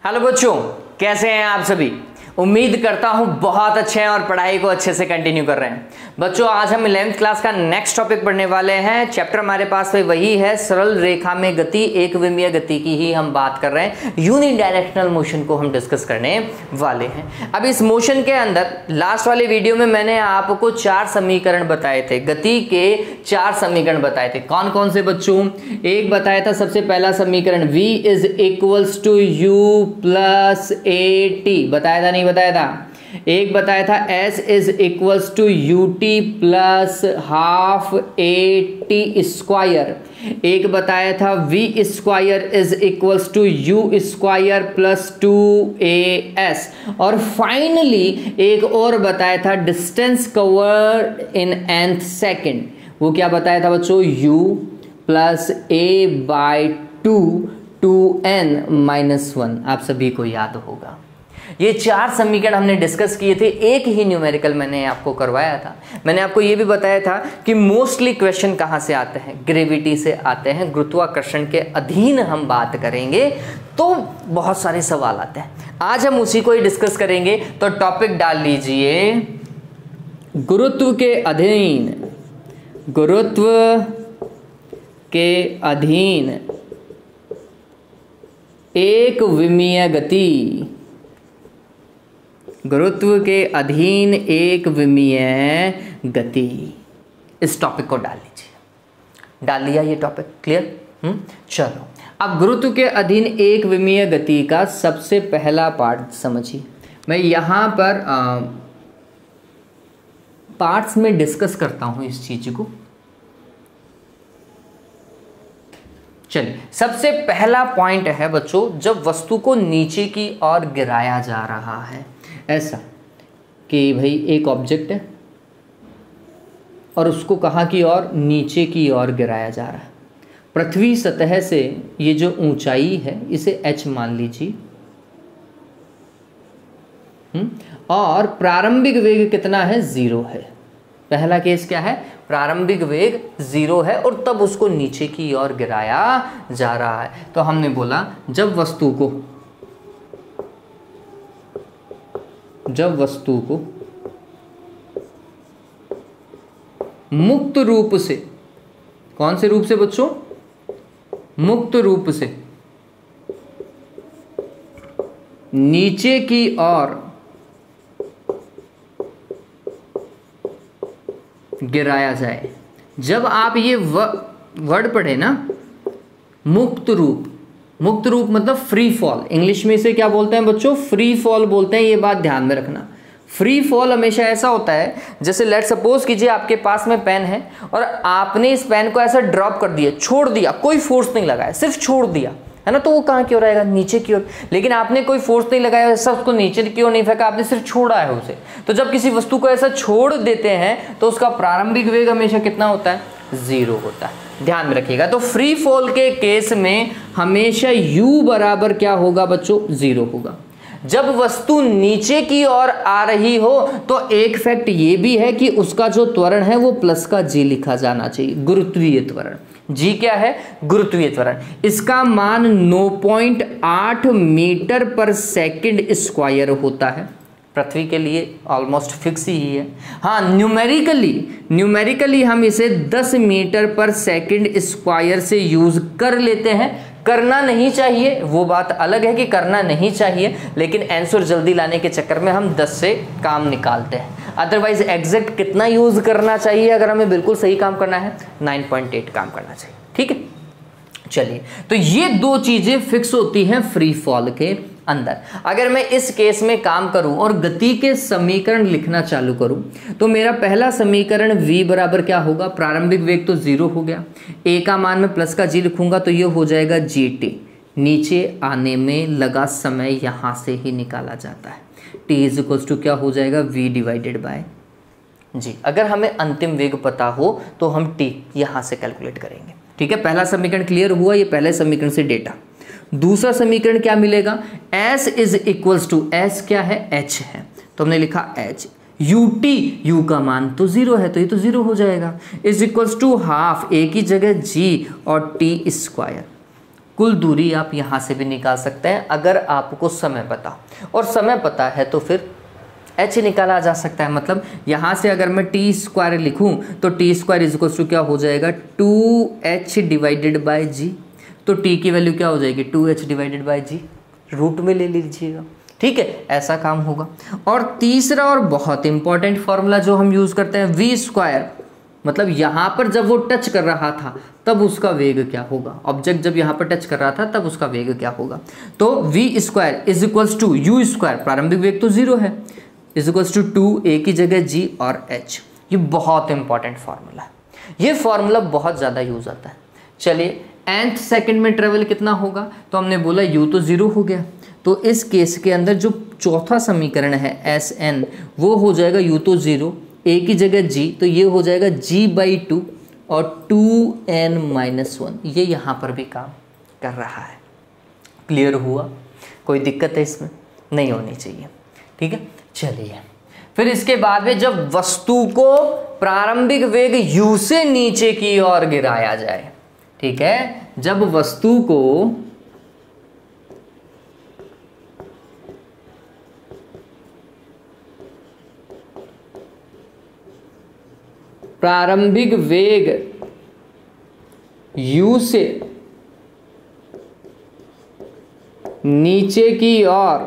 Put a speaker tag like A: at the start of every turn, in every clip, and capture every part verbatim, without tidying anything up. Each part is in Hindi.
A: हेलो बच्चों, कैसे हैं आप सभी। उम्मीद करता हूं बहुत अच्छे हैं और पढ़ाई को अच्छे से कंटिन्यू कर रहे हैं। बच्चों, आज हम इलेवेंथ क्लास का नेक्स्ट टॉपिक पढ़ने वाले हैं। चैप्टर हमारे पास में वही है, सरल रेखा में गति, एक विमीय गति की ही हम बात कर रहे हैं। यूनिडायरेक्शनल मोशन को हम डिस्कस करने वाले हैं। अब इस मोशन के अंदर लास्ट वाले वीडियो में मैंने आपको चार समीकरण बताए थे, गति के चार समीकरण बताए थे। कौन कौन से बच्चों? एक बताया था सबसे पहला समीकरण v is equals to u plus a t, बताया था नहीं बताया था? एक बताया था s is equals to u t plus half a t square. एक बताया था v square is equals to u square plus two a s. और फाइनली एक और बताया था distance covered in nth second. वो क्या बताया था बच्चों? u plus a by two two n minus one. आप सभी को याद होगा ये चार समीकरण हमने डिस्कस किए थे। एक ही न्यूमेरिकल मैंने आपको करवाया था। मैंने आपको ये भी बताया था कि मोस्टली क्वेश्चन कहाँ से आते हैं? ग्रेविटी से आते हैं, गुरुत्वाकर्षण के अधीन हम बात करेंगे तो बहुत सारे सवाल आते हैं। आज हम उसी को ही डिस्कस करेंगे। तो टॉपिक डाल लीजिए, गुरुत्व के अधीन, गुरुत्व के अधीन एक विमीय गति, गुरुत्व के अधीन एक विमीय गति। इस टॉपिक को डाल लीजिए। डाल लिया ये टॉपिक? क्लियर? हम्म चलो, अब गुरुत्व के अधीन एक विमीय गति का सबसे पहला पार्ट समझिए। मैं यहां पर आ, पार्ट्स में डिस्कस करता हूं इस चीज को। चलिए, सबसे पहला पॉइंट है बच्चों, जब वस्तु को नीचे की ओर गिराया जा रहा है, ऐसा कि भाई एक ऑब्जेक्ट है और उसको कहाँ की ओर? नीचे की ओर गिराया जा रहा है। पृथ्वी सतह से ये जो ऊंचाई है इसे h मान लीजिए, और प्रारंभिक वेग कितना है? जीरो है। पहला केस क्या है? प्रारंभिक वेग जीरो है और तब उसको नीचे की ओर गिराया जा रहा है। तो हमने बोला जब वस्तु को जब वस्तु को मुक्त रूप से, कौन से रूप से बच्चों? मुक्त रूप से नीचे की ओर गिराया जाए। जब आप ये वर्ड पढ़े ना, मुक्त रूप, मुक्त रूप मतलब फ्री फॉल। इंग्लिश में इसे क्या बोलते हैं बच्चों? फ्री फॉल बोलते हैं। ये बात ध्यान में रखना। फ्री फॉल हमेशा ऐसा होता है, जैसे लेट सपोज कीजिए आपके पास में पेन है और आपने इस पेन को ऐसा ड्रॉप कर दिया, छोड़ दिया, कोई फोर्स नहीं लगाया, सिर्फ छोड़ दिया, है ना, तो वो कहाँ की ओर आएगा? नीचे की ओर। लेकिन आपने कोई फोर्स नहीं लगाया, ऐसा उसको नीचे की ओर नहीं फेंका, आपने सिर्फ छोड़ा है उसे। तो जब किसी वस्तु को ऐसा छोड़ देते हैं तो उसका प्रारंभिक वेग हमेशा कितना होता है? जीरो होता है। ध्यान में रखिएगा। तो फ्री फॉल के केस में हमेशा u बराबर क्या होगा बच्चों? जीरो होगा। जब वस्तु नीचे की ओर आ रही हो तो एक फैक्ट ये भी है कि उसका जो त्वरण है वो प्लस का जी लिखा जाना चाहिए, गुरुत्वीय त्वरण। जी क्या है? गुरुत्वीय त्वरण। इसका मान नौ पॉइंट आठ मीटर पर सेकंड स्क्वायर होता है। पृथ्वी के लिए ऑलमोस्ट फिक्स ही है। हाँ, न्यूमेरिकली न्यूमेरिकली हम इसे दस मीटर पर सेकंड स्क्वायर से यूज कर लेते हैं। करना नहीं चाहिए, वो बात अलग है कि करना नहीं चाहिए, लेकिन आंसर जल्दी लाने के चक्कर में हम दस से काम निकालते हैं। अदरवाइज एग्जैक्ट कितना यूज करना चाहिए अगर हमें बिल्कुल सही काम करना है? नौ पॉइंट आठ काम करना चाहिए। ठीक है, चलिए, तो ये दो चीजें फिक्स होती हैं फ्री फॉल के अंदर। अगर मैं इस केस में काम करूं और गति के समीकरण लिखना चालू करूं तो मेरा पहला समीकरण v बराबर क्या होगा? प्रारंभिक वेग तो जीरो हो गया, a का मान में प्लस का g लिखूंगा तो ये हो जाएगा gt। नीचे आने में लगा समय यहां से ही निकाला जाता है। t इज इक्वल्स टू क्या हो जाएगा? v divided by g. अगर हमें अंतिम वेग पता हो तो हम t यहां से कैलकुलेट करेंगे। ठीक है, पहला समीकरण क्लियर हुआ। ये पहले समीकरण से डेटा। दूसरा समीकरण क्या मिलेगा? s is equals to, s क्या है? h है, तो हमने लिखा h। यू टी, यू का मान तो जीरो है तो ये तो जीरो हो जाएगा, is equals to half, a की जगह जी और टी स्क्वायर। कुल दूरी आप यहाँ से भी निकाल सकते हैं अगर आपको समय पता, और समय पता है तो फिर h निकाला जा सकता है। मतलब यहाँ से अगर मैं टी स्क्वायर लिखूँ तो t square is equals to क्या हो जाएगा, two h divided by g. तो t की वैल्यू क्या हो जाएगी, two h divided by g, root में ले लीजिएगा। ठीक है, ऐसा काम होगा। और तीसरा और बहुत इंपॉर्टेंट फॉर्मूला जो हम यूज़ करते हैं, वी स्क्वायर, मतलब यहाँ पर जब वो टच कर रहा था तब उसका वेग क्या होगा, ऑब्जेक्ट जब यहाँ पर टच कर रहा था तब उसका वेग क्या होगा। तो v square is equals to u square, प्रारंभिक वेग तो जीरो है, is equals to two a की जगह जी और एच। ये बहुत इंपॉर्टेंट फार्मूला है, ये फार्मूला बहुत ज़्यादा यूज आता है। चलिए, nth सेकंड में ट्रेवल कितना होगा, तो हमने बोला u तो जीरो हो गया, तो इस केस के अंदर जो चौथा समीकरण है एस एन, वो हो जाएगा u तो जीरो, a की जगह g, तो ये हो जाएगा g बाई टू और टू एन माइनस वन। ये यहाँ पर भी काम कर रहा है। क्लियर हुआ, कोई दिक्कत है इसमें, नहीं होनी चाहिए। ठीक है, चलिए फिर इसके बाद में जब वस्तु को प्रारंभिक वेग u से नीचे की ओर गिराया जाए, ठीक है, जब वस्तु को प्रारंभिक वेग u से नीचे की ओर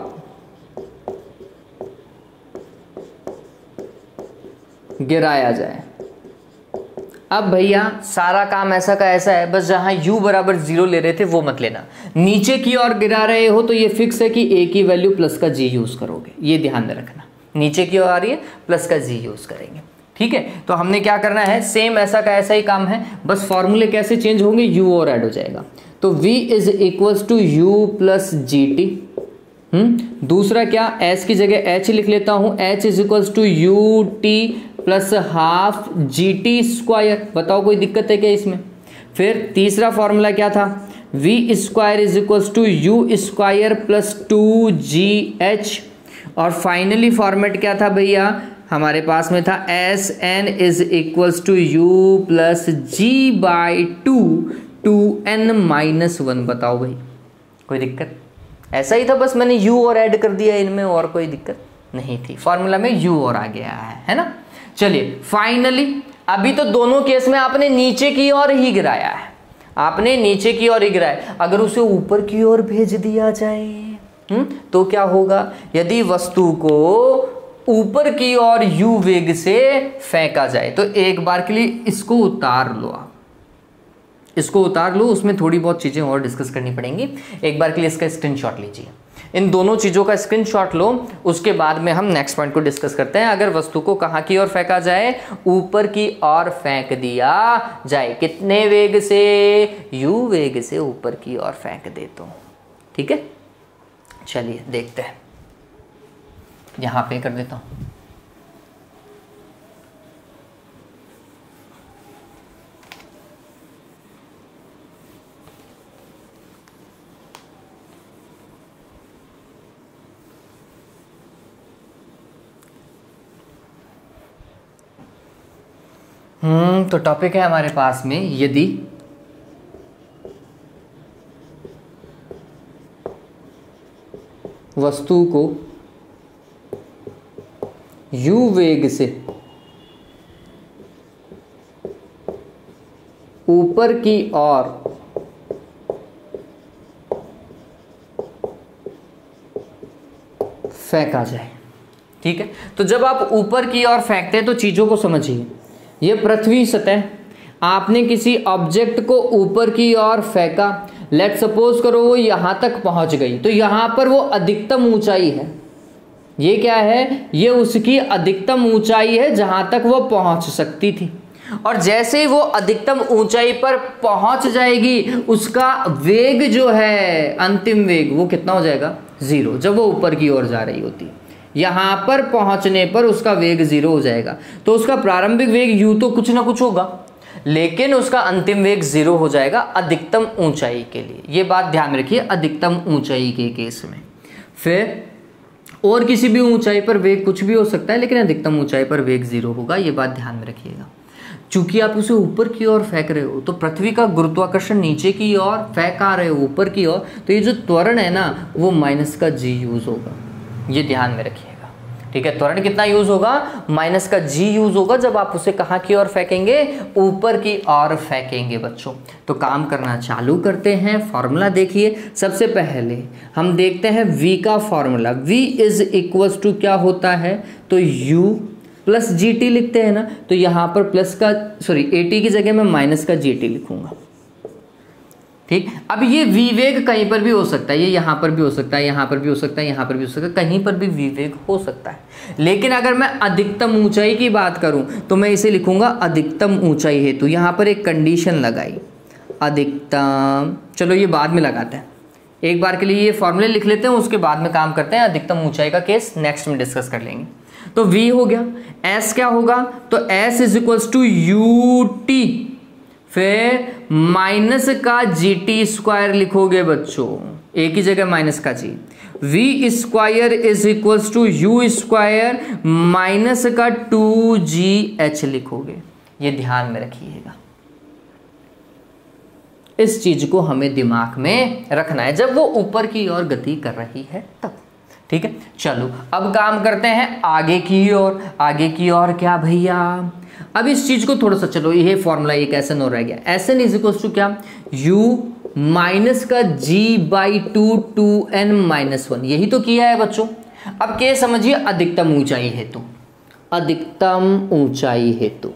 A: गिराया जाए। अब भैया सारा काम ऐसा का ऐसा है, बस जहां u बराबर जीरो ले रहे थे वो मत लेना, नीचे की ओर गिरा रहे हो तो ये फिक्स है कि a की वैल्यू प्लस का g यूज करोगे, ये ध्यान में रखना। नीचे की ओर आ रही है, प्लस का g यूज करेंगे। ठीक है, तो हमने क्या करना है, सेम ऐसा का ऐसा ही काम है, बस फॉर्मूले कैसे चेंज होंगे, u और ऐड हो जाएगा। तो v is equals to u plus g t. हम्म दूसरा क्या, s की जगह h लिख लेता हूं, h is equals to u t plus half g t square. बताओ कोई दिक्कत है क्या इसमें। फिर तीसरा फॉर्मूला क्या था, v square is equals to u square plus two g h. और फाइनली फॉर्मेट क्या था भैया, हमारे पास में था s n is equals to u plus g by two two n minus one. बताओ भाई कोई दिक्कत, ऐसा ही था, बस मैंने u और ऐड कर दिया इनमें, और कोई दिक्कत नहीं थी। फॉर्मूला में u और आ गया है, है ना। चलिए फाइनली अभी तो दोनों केस में आपने नीचे की ओर ही गिराया है, आपने नीचे की ओर ही गिराया। अगर उसे ऊपर की ओर भेज दिया जाए हम्म तो क्या होगा, यदि वस्तु को ऊपर की ओर u वेग से फेंका जाए, तो एक बार के लिए इसको उतार लो, आप इसको उतार लो, उसमें थोड़ी बहुत चीजें और डिस्कस करनी पड़ेंगी। एक बार के लिए इसका स्क्रीनशॉट लीजिए, इन दोनों चीजों का स्क्रीनशॉट लो, उसके बाद में हम नेक्स्ट पॉइंट को डिस्कस करते हैं। अगर वस्तु को कहां की ओर फेंका जाए, ऊपर की ओर फेंक दिया जाए, कितने वेग से, u वेग से ऊपर की ओर फेंक दे तो, ठीक है। चलिए देखते हैं, यहां पे कर देता हूं। हम्म तो टॉपिक है हमारे पास में, यदि वस्तु को u वेग से ऊपर की ओर फेंका जाए, ठीक है। तो जब आप ऊपर की ओर फेंकते हैं तो चीजों को समझिए, ये पृथ्वी सतह, आपने किसी ऑब्जेक्ट को ऊपर की ओर फेंका, लेट सपोज करो वो यहां तक पहुंच गई, तो यहां पर वो अधिकतम ऊंचाई है, ये क्या है, ये उसकी अधिकतम ऊंचाई है जहां तक वो पहुंच सकती थी। और जैसे ही वो अधिकतम ऊंचाई पर पहुंच जाएगी, उसका वेग जो है, अंतिम वेग, वो कितना हो जाएगा, जीरो, जब वो ऊपर की ओर जा रही होती है। यहां पर पहुंचने पर उसका वेग जीरो हो जाएगा, तो उसका प्रारंभिक वेग u तो कुछ ना कुछ होगा, लेकिन उसका अंतिम वेग जीरो हो जाएगा अधिकतम ऊंचाई के लिए। ये बात ध्यान में रखिए, अधिकतम ऊंचाई के केस में। फिर और किसी भी ऊंचाई पर वेग कुछ भी हो सकता है, लेकिन अधिकतम ऊंचाई पर वेग जीरो होगा, ये बात ध्यान में रखिएगा। चूंकि आप उसे ऊपर की ओर फेंक रहे हो तो पृथ्वी का गुरुत्वाकर्षण नीचे की ओर फेंक आ रहे हो ऊपर की ओर, तो ये जो त्वरण है ना वो माइनस का जी यूज होगा, ये ध्यान में रखिएगा। ठीक है, त्वरण कितना यूज होगा, माइनस का जी यूज होगा जब आप उसे कहाँ की ओर फेंकेंगे, ऊपर की ओर फेंकेंगे बच्चों। तो काम करना चालू करते हैं, फॉर्मूला देखिए। सबसे पहले हम देखते हैं v का formula. v is equal to क्या होता है, तो u प्लस जी टी लिखते हैं ना, तो यहाँ पर प्लस का सॉरी ए टी की जगह मैं माइनस का जी टी लिखूंगा। ठीक, अब ये विवेग कहीं पर भी हो सकता है, ये यहाँ पर भी हो सकता है, यहाँ पर भी हो सकता है, यहाँ पर भी हो सकता है, कहीं पर भी विवेग हो सकता है। लेकिन अगर मैं अधिकतम ऊंचाई की बात करूं तो मैं इसे लिखूंगा अधिकतम ऊंचाई हेतु। यहाँ पर एक कंडीशन लगाई, अधिकतम, चलो ये बाद में लगाते हैं, एक बार के लिए ये फॉर्मूले लिख लेते हैं, उसके बाद में काम करते हैं। अधिकतम ऊंचाई का केस नेक्स्ट में डिस्कस कर लेंगे। तो v हो गया, s क्या होगा, तो s is equals to u t, फिर माइनस का जी टी स्क्वायर लिखोगे बच्चों, एक ही जगह माइनस का जी। v square is equals to u square minus का टू जी एच लिखोगे। ये ध्यान में रखिएगा, इस चीज को हमें दिमाग में रखना है जब वो ऊपर की ओर गति कर रही है तब। ठीक है, चलो अब काम करते हैं आगे की ओर। आगे की ओर क्या भैया, अब इस चीज को थोड़ा सा, चलो ये फॉर्मूला एक एस एन और रह गया। S n is equal to क्या, u माइनस का g by two two n minus one, यही तो किया है बच्चों। अब क्या समझिए, अधिकतम ऊंचाई हेतु, अधिकतम ऊंचाई हेतु,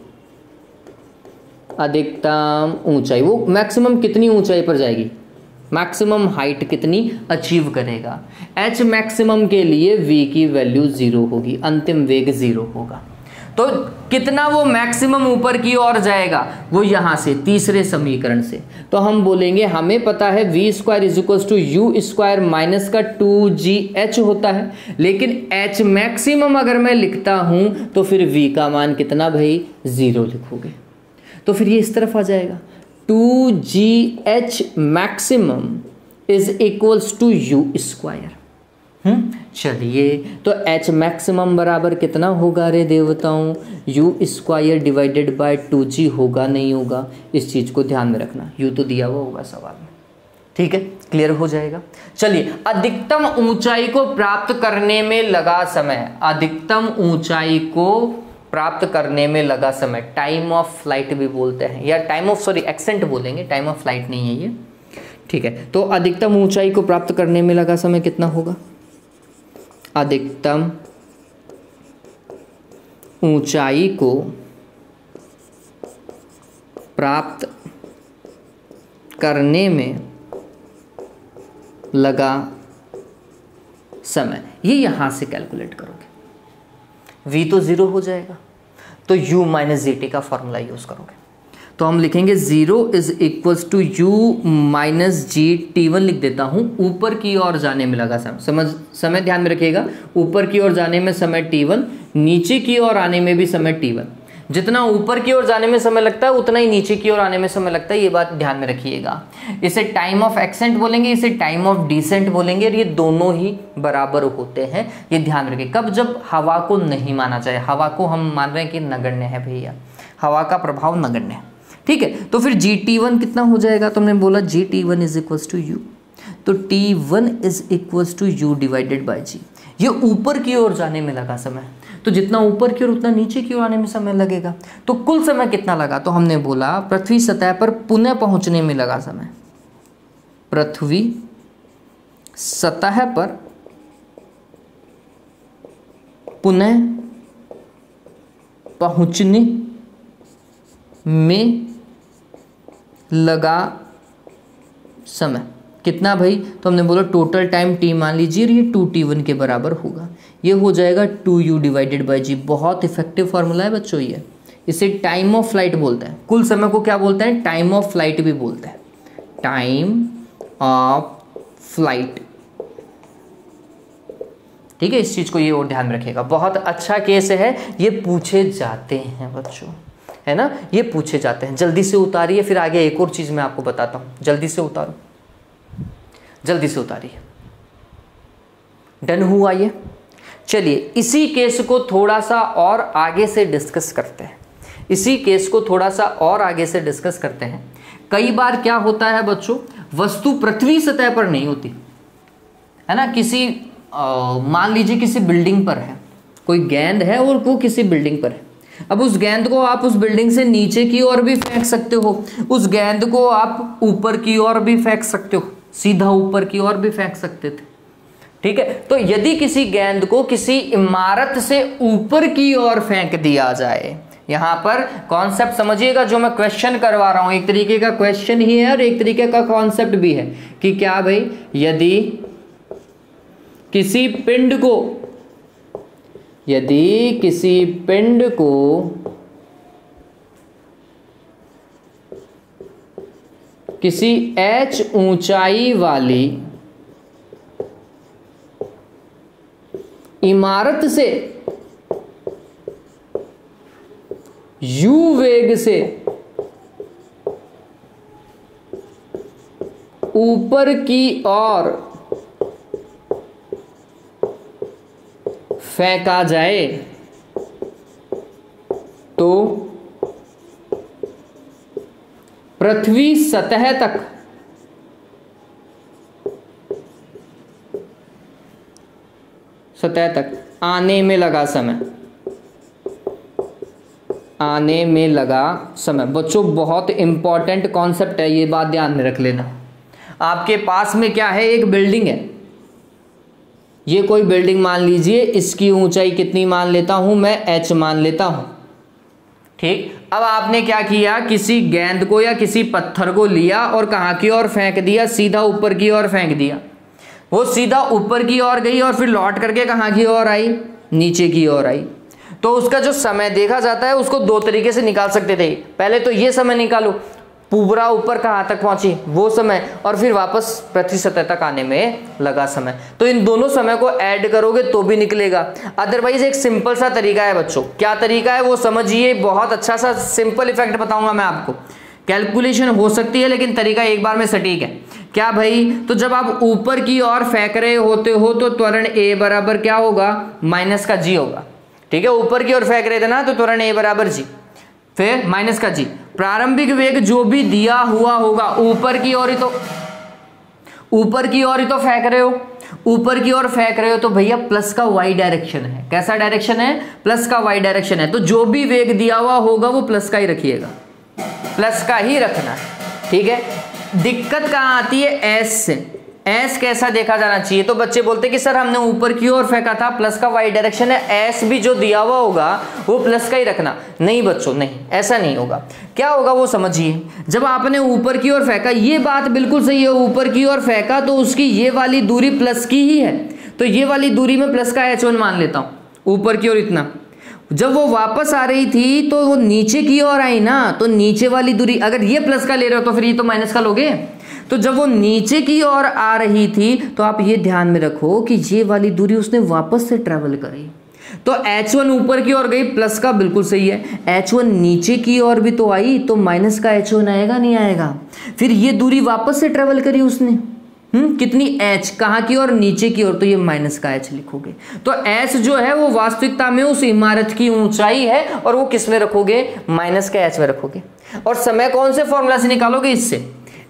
A: अधिकतम ऊंचाई, वो मैक्सिमम कितनी ऊंचाई पर जाएगी, मैक्सिमम हाइट कितनी अचीव करेगा। h मैक्सिमम के लिए v की वैल्यू जीरो होगी, अंतिम वेग जीरो होगा। तो कितना वो मैक्सिमम ऊपर की ओर जाएगा, वो यहां से तीसरे समीकरण से। तो हम बोलेंगे, हमें पता है v square is equal to u square minus का टू जी एच होता है, लेकिन h मैक्सिमम अगर मैं लिखता हूं तो फिर v का मान कितना भाई, जीरो लिखोगे। तो फिर ये इस तरफ आ जाएगा, two g h maximum is equals to u square. हम्म चलिए, तो h मैक्सिमम बराबर कितना होगा रे देवताओं, u square divided by two g होगा, नहीं होगा, इस चीज को ध्यान में रखना, u तो दिया हुआ होगा सवाल में। ठीक है, क्लियर हो जाएगा। चलिए, अधिकतम ऊंचाई को प्राप्त करने में लगा समय, अधिकतम ऊंचाई को प्राप्त करने में लगा समय, टाइम ऑफ फ्लाइट भी बोलते हैं, या टाइम ऑफ सॉरी एक्सेंट बोलेंगे, टाइम ऑफ फ्लाइट नहीं है ये। ठीक है, तो अधिकतम ऊंचाई को प्राप्त करने में लगा समय कितना होगा, अधिकतम ऊंचाई को प्राप्त करने में लगा समय, ये यहां से कैलकुलेट करोगे, v तो जीरो हो जाएगा, तो u माइनस जी टी का फॉर्मूला यूज करोगे। तो हम लिखेंगे zero is equals to u minus g t one लिख देता हूं, ऊपर की ओर जाने में लगा समय, समझ समय ध्यान में रखिएगा, ऊपर की ओर जाने में समय टी वन, नीचे की ओर आने में भी समय टी वन। जितना ऊपर की ओर जाने में समय लगता है उतना ही नीचे की ओर आने में समय लगता है, ये बात ध्यान में रखिएगा। इसे टाइम ऑफ एक्सेंट बोलेंगे, इसे टाइम ऑफ डिसेंट बोलेंगे, और ये दोनों ही बराबर होते हैं, ये ध्यान रखिए। कब, जब हवा को नहीं माना जाए, हवा को हम मान रहे हैं कि नगण्य है भैया, हवा का प्रभाव नगण्य है। ठीक है, तो फिर जी टी वन कितना हो जाएगा, तो हमने बोला g t one is equals to u, तो t one is equals to u divided by g. ये ऊपर की ओर जाने में लगा समय, तो जितना ऊपर की ओर उतना नीचे की ओर आने में समय लगेगा। तो कुल समय कितना लगा, तो हमने बोला पृथ्वी सतह पर पुनः पहुंचने में लगा समय, पृथ्वी सतह पर पुनः पहुंचने में लगा समय कितना भाई, तो हमने बोला टोटल टाइम टी मान लीजिए, ये टू टी वन के बराबर होगा, ये हो जाएगा two u divided by g. बहुत इफेक्टिव फार्मूला है बच्चों ये, इसे टाइम ऑफ फ्लाइट बोलते हैं। कुल समय को क्या बोलते हैं, टाइम ऑफ फ्लाइट भी बोलते हैं, टाइम ऑफ फ्लाइट। ठीक है, इस चीज को ये और ध्यान में रखिएगा, बहुत अच्छा केस है, ये पूछे जाते हैं बच्चों, है ना, ये पूछे जाते हैं। जल्दी से उतारिए, फिर आगे एक और चीज मैं आपको बताता हूं, जल्दी से उतारो, जल्दी से उतारिए। डन हुआ ये। चलिए इसी केस को थोड़ा सा और आगे से डिस्कस करते हैं। इसी केस को थोड़ा सा और आगे से डिस्कस करते हैं। कई बार क्या होता है बच्चों, वस्तु पृथ्वी सतह पर नहीं होती है ना, किसी मान लीजिए किसी बिल्डिंग पर है, कोई गेंद है और वो किसी बिल्डिंग पर है। अब उस गेंद को आप उस बिल्डिंग से नीचे की ओर भी फेंक सकते हो, उस गेंद को आप ऊपर की ओर भी फेंक सकते हो, सीधा ऊपर की ओर भी फेंक सकते थे, ठीक है। तो यदि किसी गेंद को किसी इमारत से ऊपर की ओर फेंक दिया जाए, यहां पर कॉन्सेप्ट समझिएगा जो मैं क्वेश्चन करवा रहा हूं, एक तरीके का क्वेश्चन ही है और एक तरीके का कॉन्सेप्ट भी है कि क्या भाई, यदि किसी पिंड को यदि किसी पिंड को किसी h ऊंचाई वाली इमारत से u वेग से ऊपर की ओर फेंका जाए तो पृथ्वी सतह तक सतह तक आने में लगा समय आने में लगा समय बच्चों बहुत इंपॉर्टेंट कॉन्सेप्ट है, ये बात ध्यान में रख लेना। आपके पास में क्या है, एक बिल्डिंग है, ये कोई बिल्डिंग मान लीजिए, इसकी ऊंचाई कितनी मान लेता हूं मैं, h मान लेता हूं, ठीक। अब आपने क्या किया, किसी गेंद को या किसी पत्थर को लिया और कहां की ओर फेंक दिया, सीधा ऊपर की ओर फेंक दिया। वो सीधा ऊपर की ओर गई और फिर लौट करके कहां की ओर आई, नीचे की ओर आई। तो उसका जो समय देखा जाता है उसको दो तरीके से निकाल सकते थे। पहले तो ये समय निकालो, पूरा ऊपर कहां तक पहुंची वो समय, और फिर वापस पृथ्वी सतह तक आने में लगा समय। तो इन दोनों समय को ऐड करोगे तो भी निकलेगा। अदरवाइज एक सिंपल सा तरीका है बच्चों, क्या तरीका है वो समझिए, बहुत अच्छा सा सिंपल इफेक्ट बताऊंगा मैं आपको। कैलकुलेशन हो सकती है लेकिन तरीका एक बार में सटीक है। क्या भाई, तो जब आप ऊपर की ओर फेंक रहे होते हो तो त्वरण ए बराबर क्या होगा, माइनस का जी होगा, ठीक है। ऊपर की ओर फेंक रहे थे ना तो त्वरण ए बराबर जी, फिर माइनस का जी। प्रारंभिक वेग जो भी दिया हुआ होगा, ऊपर की ओर ही तो ऊपर की ओर ही तो फेंक रहे हो, ऊपर की ओर फेंक रहे हो तो भैया प्लस का वाई डायरेक्शन है। कैसा डायरेक्शन है, प्लस का वाई डायरेक्शन है। तो जो भी वेग दिया हुआ होगा वो प्लस का ही रखिएगा, प्लस का ही रखना है, ठीक है। दिक्कत कहां आती है, एस से। एस कैसा देखा जाना चाहिए, तो बच्चे बोलते कि सर हमने ऊपर की ओर फेंका था, प्लस का वाई डायरेक्शन है, एस भी जो दिया हुआ होगा वो प्लस का ही रखना। नहीं बच्चों, नहीं, ऐसा नहीं होगा। क्या होगा वो समझिए, जब आपने ऊपर की ओर फेंका, ये बात बिल्कुल सही है, ऊपर की ओर फेंका तो उसकी ये वाली दूरी प्लस की ही है, तो ये वाली दूरी में प्लस का एच वन मान लेता हूं, ऊपर की ओर इतना। जब वो वापस आ रही थी तो वो नीचे की ओर आई ना, तो नीचे वाली दूरी, अगर ये प्लस का ले रहे हो तो फिर ये तो माइनस का लोगे। तो जब वो नीचे की ओर आ रही थी तो आप ये ध्यान में रखो कि ये वाली दूरी उसने वापस से ट्रेवल करी, तो एच वन ऊपर की ओर गई, प्लस का बिल्कुल सही है। एच वन नीचे की ओर भी तो आई तो माइनस का एच वन आएगा, नहीं आएगा। फिर ये दूरी वापस से ट्रेवल करी उसने, हम्म कितनी, एच, कहाँ की ओर, नीचे की ओर, तो ये माइनस का एच लिखोगे। तो एच जो है वो वास्तविकता में उस इमारत की ऊंचाई है और वो किस में रखोगे, माइनस के एच में रखोगे। और समय कौन से फॉर्मूला से निकालोगे, इससे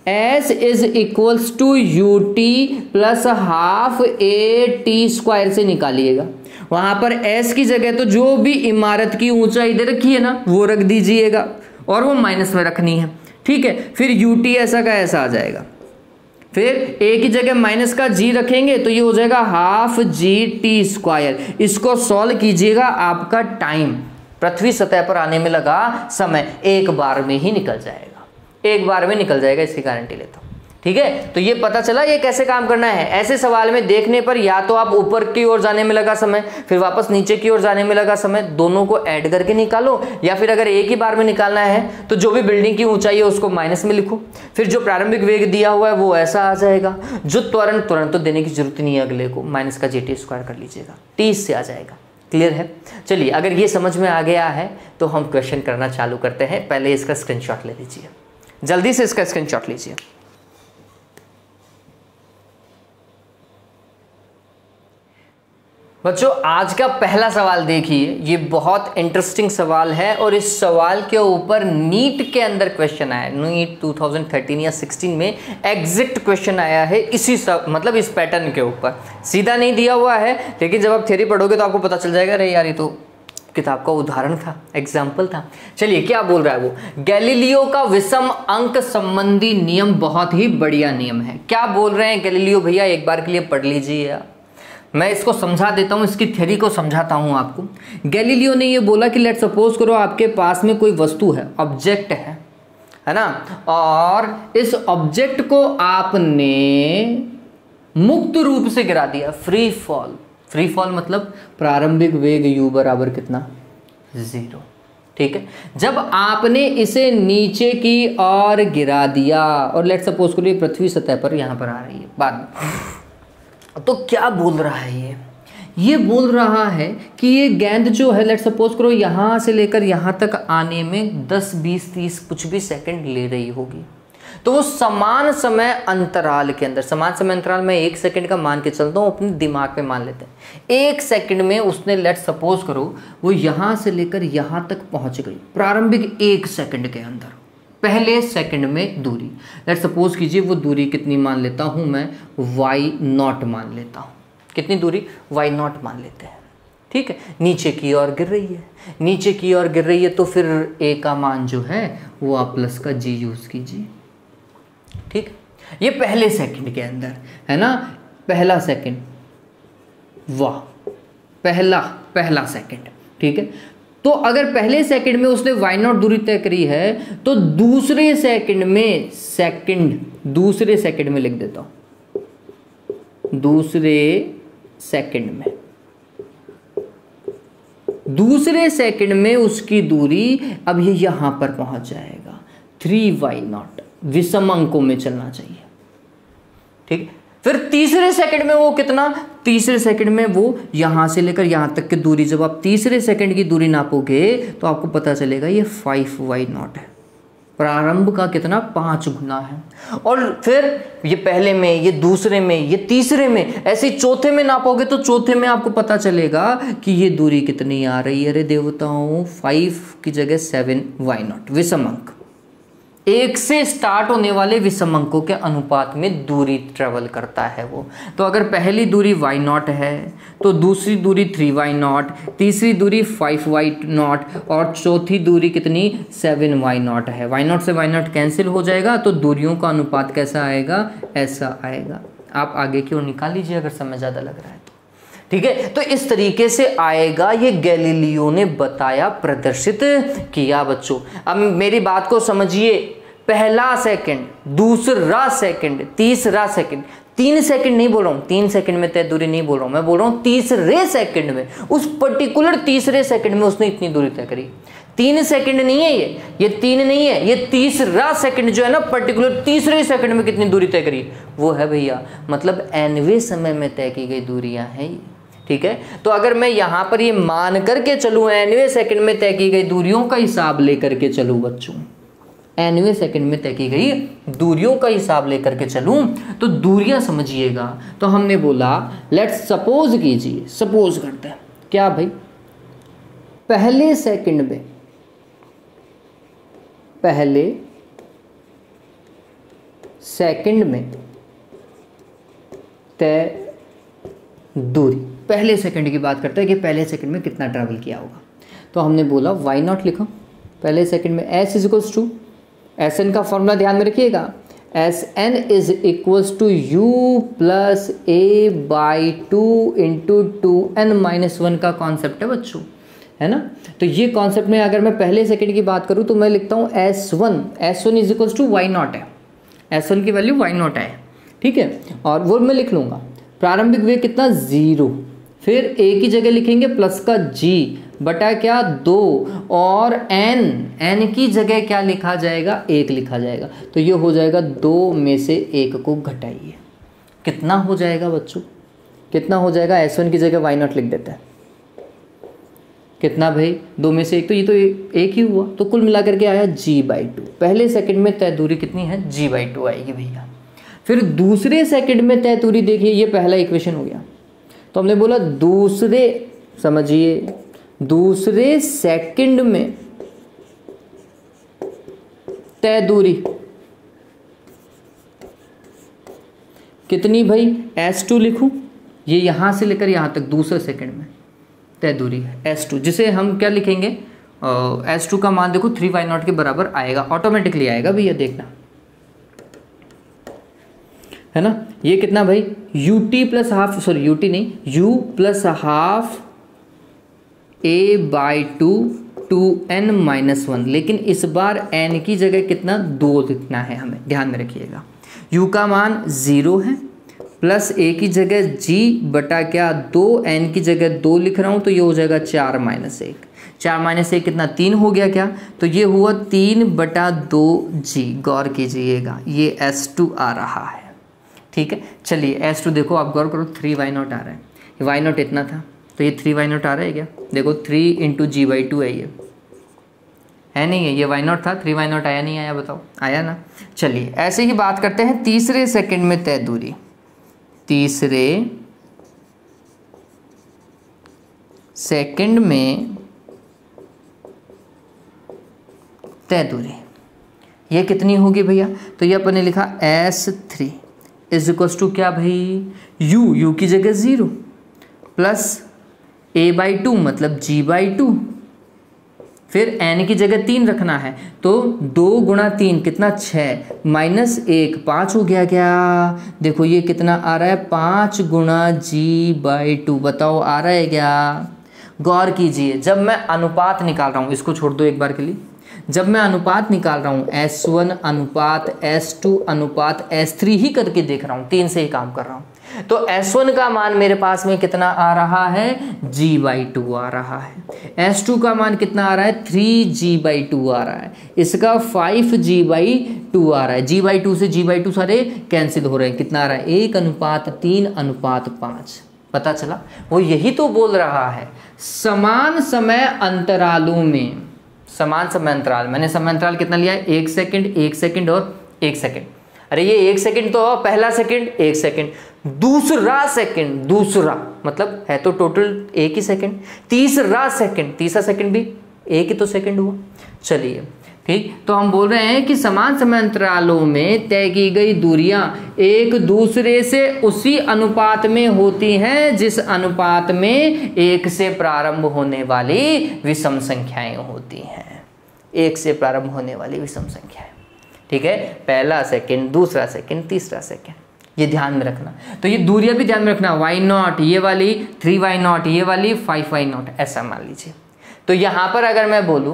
A: S is equals to u t plus half a t square से निकालिएगा। वहां पर S की जगह तो जो भी इमारत की ऊंचाई दे रखी है ना वो रख दीजिएगा और वो माइनस में रखनी है, ठीक है। फिर यू टी ऐसा का ऐसा आ जाएगा, फिर ए की जगह माइनस का जी रखेंगे तो ये हो जाएगा हाफ जी टी स्क्वायर। इसको सॉल्व कीजिएगा, आपका टाइम पृथ्वी सतह पर आने में लगा समय एक बार में ही निकल जाएगा, एक बार में निकल जाएगा, इसकी गारंटी लेता हूं, ठीक है। तो ये पता चला ये कैसे काम करना है। ऐसे सवाल में देखने पर या तो आप ऊपर की ओर जाने में लगा समय, फिर वापस नीचे की ओर जाने में लगा समय, दोनों को ऐड करके निकालो, या फिर अगर एक ही बार में निकालना है तो जो भी बिल्डिंग की ऊंचाई है उसको माइनस में लिखो, फिर जो प्रारंभिक वेग दिया हुआ है वो ऐसा आ जाएगा, जो त्वरण तुरंत तो देने की जरूरत नहीं है, अगले को माइनस का जी टी स्क्वायर कर लीजिएगा, टी से आ जाएगा। क्लियर है। चलिए अगर ये समझ में आ गया है तो हम क्वेश्चन करना चालू करते हैं। पहले इसका स्क्रीनशॉट ले लीजिए, जल्दी से इसका स्क्रीनशॉट लीजिए। बच्चों आज का पहला सवाल देखिए, ये बहुत इंटरेस्टिंग सवाल है और इस सवाल के ऊपर नीट के अंदर क्वेश्चन आया है। नीट दो हज़ार तेरह या सोलह में एग्जैक्ट क्वेश्चन आया है इसी सब मतलब इस पैटर्न के ऊपर। सीधा नहीं दिया हुआ है, लेकिन जब आप थ्योरी पढ़ोगे तो आपको पता चल जाएगा अरे यार ये तो किताब का उदाहरण था, एग्जाम्पल था। चलिए क्या बोल रहा है वो, गैलीलियो का विषम अंक संबंधी नियम बहुत ही बढ़िया नियम है। क्या बोल रहे हैं गैलीलियो भैया, एक बार के लिए पढ़ लीजिए। मैं इसको समझा देता हूँ, इसकी थ्योरी को समझाता हूँ आपको। गैलीलियो ने ये बोला कि लेट सपोज करो आपके पास में कोई वस्तु है, ऑब्जेक्ट है है ना, और इस ऑब्जेक्ट को आपने मुक्त रूप से गिरा दिया, फ्री फॉल। फ्री फॉल मतलब प्रारंभिक वेग u बराबर कितना, जीरो। ठीक है, जब आपने इसे नीचे की ओर गिरा दिया और लेट सपोज करो ये पृथ्वी सतह पर यहाँ पर आ रही है बाद में, तो क्या बोल रहा है ये ये बोल रहा है कि ये गेंद जो है लेट सपोज करो यहाँ से लेकर यहाँ तक आने में दस बीस तीस कुछ भी सेकंड ले रही होगी, तो वो समान समय अंतराल के अंदर, समान समय अंतराल में एक सेकंड का मान के चलता हूँ, अपने दिमाग में मान लेते हैं। एक सेकंड में उसने लेट सपोज करो वो यहाँ से लेकर यहाँ तक पहुँच गई, प्रारंभिक एक सेकंड के अंदर, पहले सेकंड में दूरी। लेट सपोज कीजिए वो दूरी कितनी मान लेता हूँ मैं, वाई नॉट मान लेता हूँ। कितनी दूरी, वाई नॉट मान लेते हैं। ठीक है, नीचे की ओर गिर रही है, नीचे की ओर गिर रही है, तो फिर ए का मान जो है वो आप प्लस का जी यूज़ कीजिए। ठीक, ये पहले सेकंड के अंदर है ना, पहला सेकंड, वाह पहला पहला सेकंड। ठीक है, तो अगर पहले सेकंड में उसने वाई नॉट दूरी तय करी है तो दूसरे सेकंड में, सेकंड दूसरे सेकंड में लिख देता हूं, दूसरे सेकंड में दूसरे सेकंड में उसकी दूरी अब ये यहां पर पहुंच जाएगा, थ्री वाई नॉट। विषम अंकों में चलना चाहिए। ठीक, फिर तीसरे सेकंड में वो कितना, तीसरे सेकंड में वो यहां से लेकर यहां तक की दूरी, जब आप तीसरे सेकंड की दूरी नापोगे तो आपको पता चलेगा ये फाइव वाई नॉट है, प्रारंभ का कितना, पांच गुना है। और फिर ये पहले में, ये दूसरे में, ये तीसरे में, ऐसे चौथे में नापोगे तो चौथे में आपको पता चलेगा कि ये दूरी कितनी आ रही है। अरे देवताओं, फाइव की जगह सेवन वाई नॉट, विषम अंक। एक से स्टार्ट होने वाले विषम अंकों के अनुपात में दूरी ट्रेवल करता है वो। तो अगर पहली दूरी वाई नॉट है तो दूसरी दूरी थ्री वाई नॉट, तीसरी दूरी फाइव वाई नॉट और चौथी दूरी कितनी, सेवन वाई नॉट है। वाई नॉट से वाई नॉट कैंसिल हो जाएगा तो दूरियों का अनुपात कैसा आएगा, ऐसा आएगा। आप आगे की ओर निकाल लीजिए अगर समय ज़्यादा लग रहा है तो। ठीक है, तो इस तरीके से आएगा, ये गैलीलियो ने बताया, प्रदर्शित किया बच्चों। अब मेरी बात को समझिए, पहला सेकंड, दूसरा सेकंड, तीसरा सेकंड, तीन सेकंड नहीं बोल रहा हूँ, तीन सेकंड में तय दूरी नहीं बोल रहा हूँ, मैं बोल रहा हूँ तीसरे सेकंड में, उस पर्टिकुलर तीसरे सेकंड में उसने इतनी दूरी तय करी। तीन सेकंड नहीं है ये ये तीन नहीं है, ये तीसरा सेकंड जो है ना, पर्टिकुलर तीसरे सेकंड में कितनी दूरी तय करी, वो है भैया, मतलब एनवे समय में तय की गई दूरियां हैं ये। ठीक है, तो अगर मैं यहाँ पर ये मान करके चलूँ, एनवे सेकंड में तय की गई दूरियों का हिसाब लेकर के चलूँ बच्चों, एनवे सेकंड में तय की गई दूरियों का हिसाब लेकर के चलूं तो दूरियां समझिएगा। तो हमने बोला लेट्स सपोज कीजिए, सपोज करते हैं क्या भाई, पहले सेकंड में, पहले सेकंड में तय दूरी, पहले सेकंड की बात करते हैं कि पहले सेकंड में कितना ट्रैवल किया होगा। तो हमने बोला वाई नॉट लिखो पहले सेकंड में, s is equals to, s n का फॉर्मूला ध्यान में रखिएगा, s n is equals to u plus a by two into two n minus one का कॉन्सेप्ट है बच्चों, है ना। तो ये कॉन्सेप्ट में अगर मैं पहले सेकंड की बात करूँ तो मैं लिखता हूँ s one, s one is equals to y naught है, एस वन की वैल्यू वाई नॉट है। ठीक है, और वो मैं लिख लूँगा प्रारंभिक वेग कितना, जीरो, फिर ए की जगह लिखेंगे प्लस का जी बटा क्या, दो, और एन, एन की जगह क्या लिखा जाएगा, एक लिखा जाएगा। तो ये हो जाएगा दो में से एक को घटाइए, कितना हो जाएगा बच्चों, कितना हो जाएगा, एस वन की जगह वाई नॉट लिख देता है, कितना भाई, दो में से एक, तो ये तो एक ही हुआ, तो कुल मिला करके आया जी बाई टू। पहले सेकंड में तय दूरी कितनी है, जी बाई टू आएगी भैया। फिर दूसरे सेकंड में तय दूरी देखिए, ये पहला इक्वेशन हो गया, तो हमने बोला दूसरे, समझिए, दूसरे सेकंड में तय दूरी कितनी भाई, एस टू लिखूं, ये यहां से लेकर यहां तक दूसरे सेकंड में तय दूरी है एस टू, जिसे हम क्या लिखेंगे, एस टू का मान देखो थ्री वाई नॉट के बराबर आएगा, ऑटोमेटिकली आएगा भैया, देखना है ना। ये कितना भाई, u t plus half, sorry u t नहीं, u plus half a by two two n minus one, लेकिन इस बार एन की जगह कितना, दो लिखना है हमें, ध्यान में रखिएगा। यू का मान जीरो है, प्लस ए की जगह जी बटा क्या दो, एन की जगह दो लिख रहा हूँ, तो ये हो जाएगा चार माइनस एक, चार माइनस एक कितना, तीन हो गया क्या, तो ये हुआ तीन बटा दो जी, गौर कीजिएगा ये एस टू आ रहा है, ठीक है। चलिए एस टू देखो आप गौर करो, थ्री वाई नॉट आ रहा है, वाई नॉट इतना था, तो ये थ्री वाई नॉट आ रहा है क्या, देखो three into g by two है, ये है नहीं है, ये वाई नॉट था, थ्री वाई नॉट आया नहीं आया, बताओ आया ना। चलिए ऐसे ही बात करते हैं तीसरे सेकंड में तय दूरी, तीसरे सेकंड में तय दूरी, ये कितनी होगी भैया, तो ये अपन ने लिखा s three is equal to क्या भाई, यू, यू की जगह zero plus a by two मतलब जी बाई टू, फिर एन की जगह तीन रखना है, तो दो गुणा तीन कितना, छः, माइनस एक, पाँच हो गया क्या, देखो ये कितना आ रहा है, पाँच गुणा जी बाई टू, बताओ आ रहा है क्या। गौर कीजिए, जब मैं अनुपात निकाल रहा हूँ, इसको छोड़ दो एक बार के लिए, जब मैं अनुपात निकाल रहा हूँ एस वन अनुपात एस टू अनुपात एस थ्री ही करके देख रहा हूँ, तीन से ही काम कर रहा हूँ, तो एस वन का मान मेरे पास में कितना आ रहा है, जी बाई टू आ रहा है, एस टू का मान कितना आ रहा है, थ्री जी बाई टू आ रहा है, इसका फाइव जी बाई टू आ रहा है, जी बाई टू से जी बाई टू सारे कैंसिल हो रहे हैं, कितना आ रहा है, एक अनुपात तीन अनुपात पाँच, पता चला। वो यही तो बोल रहा है, समान समय अंतरालों में, समान समय अंतराल, मैंने समय अंतराल कितना लिया है, एक सेकंड, एक सेकंड और एक सेकंड, अरे ये एक सेकंड तो पहला सेकंड, एक सेकंड, दूसरा सेकंड, दूसरा मतलब है तो टोटल एक ही सेकंड, तीसरा सेकंड, तीसरा सेकंड भी एक ही तो सेकंड हुआ। चलिए ठीक, तो हम बोल रहे हैं कि समान समय अंतरालों में तय की गई दूरियां एक दूसरे से उसी अनुपात में होती हैं जिस अनुपात में एक से प्रारंभ होने वाली विषम संख्याएं होती हैं, एक से प्रारंभ होने वाली विषम संख्याएं, ठीक है, पहला सेकंड, दूसरा सेकंड, तीसरा सेकंड, ये ध्यान में रखना। तो ये दूरियां भी ध्यान में रखना, वाई नॉट ये वाली, थ्री वाई नॉट ये वाली, फाइव वाई नॉट, ऐसा मान लीजिए। तो यहां पर अगर मैं बोलूं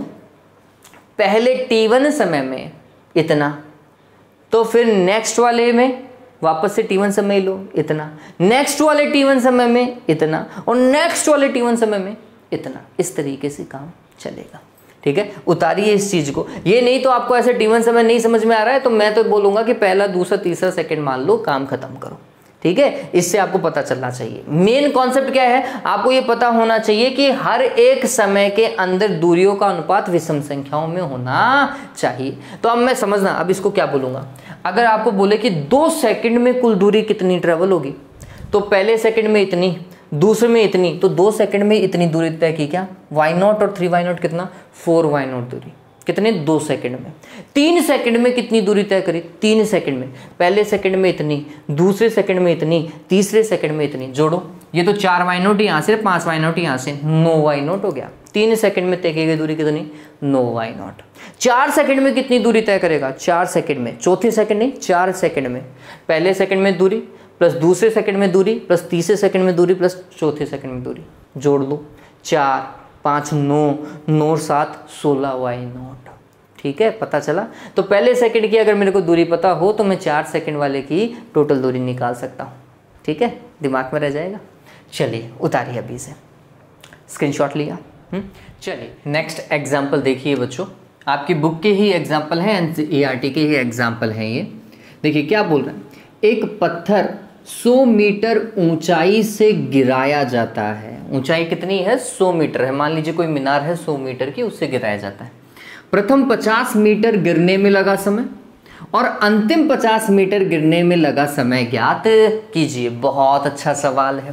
A: पहले टी वन समय में इतना, तो फिर नेक्स्ट वाले में वापस से टी वन समय लो इतना, नेक्स्ट वाले टी वन समय में इतना, और नेक्स्ट वाले टी वन समय में इतना, इस तरीके से काम चलेगा, ठीक है। उतारिए इस चीज को, ये नहीं तो आपको ऐसे टी वन समय नहीं समझ में आ रहा है तो मैं तो बोलूंगा कि पहला दूसरा तीसरा सेकंड मान लो, काम खत्म करो, ठीक है। इससे आपको पता चलना चाहिए मेन कॉन्सेप्ट क्या है, आपको ये पता होना चाहिए कि हर एक समय के अंदर दूरियों का अनुपात विषम संख्याओं में होना चाहिए। तो अब मैं समझना, अब इसको क्या बोलूंगा, अगर आपको बोले कि दो सेकंड में कुल दूरी कितनी ट्रेवल होगी, तो पहले सेकंड में इतनी, दूसरे में इतनी, तो दो सेकंड में इतनी दूरी तय की क्या, वाई नॉट और थ्री वाई नॉट कितना, फोर वाई नॉट दूरी, कितने, दो सेकंड में। तीन सेकंड में कितनी दूरी तय करी, तीन सेकंड में, पहले सेकंड में इतनी, दूसरे सेकंड में इतनी, तीसरे सेकंड में इतनी, जोड़ो, ये तो चार वाई नॉट यहाँ से, पांच वाई नॉट यहाँ से, नौ वाई नॉट हो गया। तीन सेकंड में तय की गई दूरी कितनी, नौ वाई नॉट। चार सेकंड में कितनी दूरी तय करेगा, चार सेकंड में, चौथे सेकंड नहीं, चार सेकंड में, पहले सेकंड में दूरी प्लस दूसरे सेकंड में दूरी प्लस तीसरे सेकंड में दूरी प्लस चौथे सेकंड में दूरी, जोड़ लो, चार पाँच नौ, नौ सात सोलह वाई नॉट, ठीक है, पता चला। तो पहले सेकंड की अगर मेरे को दूरी पता हो तो मैं चार सेकंड वाले की टोटल दूरी निकाल सकता हूँ, ठीक है, दिमाग में रह जाएगा। चलिए उतारिए अभी से, स्क्रीनशॉट लिया। चलिए नेक्स्ट एग्जाम्पल देखिए बच्चों, आपकी बुक के ही एग्जाम्पल है, एनसीईआरटी के ही एग्जाम्पल हैं ये। देखिए क्या बोल रहे हैं, एक पत्थर सौ मीटर ऊंचाई से गिराया जाता है, ऊंचाई कितनी है, सौ मीटर है, मान लीजिए कोई मीनार है सौ मीटर की, उससे गिराया जाता है। प्रथम पचास मीटर गिरने में लगा समय और अंतिम पचास मीटर गिरने में लगा समय ज्ञात कीजिए। बहुत अच्छा सवाल है,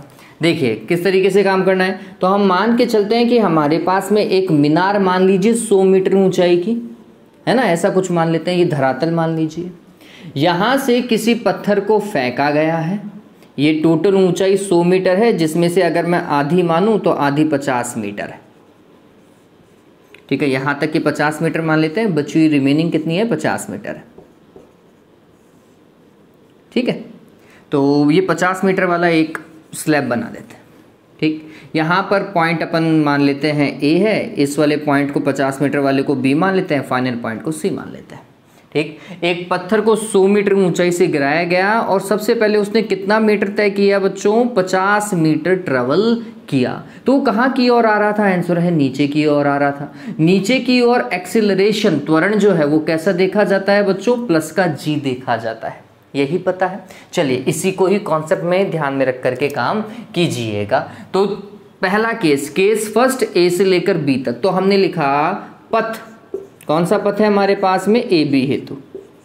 A: देखिए किस तरीके से काम करना है। तो हम मान के चलते हैं कि हमारे पास में एक मीनार मान लीजिए सौ मीटर ऊंचाई की, है ना, ऐसा कुछ मान लेते हैं, ये धरातल मान लीजिए। यहाँ से किसी पत्थर को फेंका गया है, ये टोटल ऊंचाई सौ मीटर है, जिसमें से अगर मैं आधी मानूं तो आधी पचास मीटर है। ठीक है, यहाँ तक कि पचास मीटर मान लेते हैं, बची हुई रिमेनिंग कितनी है, पचास मीटर है। ठीक है, तो ये पचास मीटर वाला एक स्लैब बना देते हैं। ठीक, यहाँ पर पॉइंट अपन मान लेते हैं ए है, इस वाले पॉइंट को पचास मीटर वाले को बी मान लेते हैं, फाइनल पॉइंट को सी मान लेते हैं। ठीक, एक पत्थर को सौ मीटर ऊंचाई से गिराया गया और सबसे पहले उसने कितना मीटर तय किया बच्चों, पचास मीटर ट्रेवल किया। तो कहाँ की ओर आ रहा था, आंसर है नीचे की ओर आ रहा था। नीचे की ओर एक्सीलरेशन त्वरण जो है वो कैसा देखा जाता है बच्चों, प्लस का जी देखा जाता है, यही पता है। चलिए इसी को ही कॉन्सेप्ट में ध्यान में रख करके काम कीजिएगा। तो पहला केस, केस फर्स्ट, ए से लेकर बी तक। तो हमने लिखा पथ, कौन सा पथ है हमारे पास में, ए बी हेतु।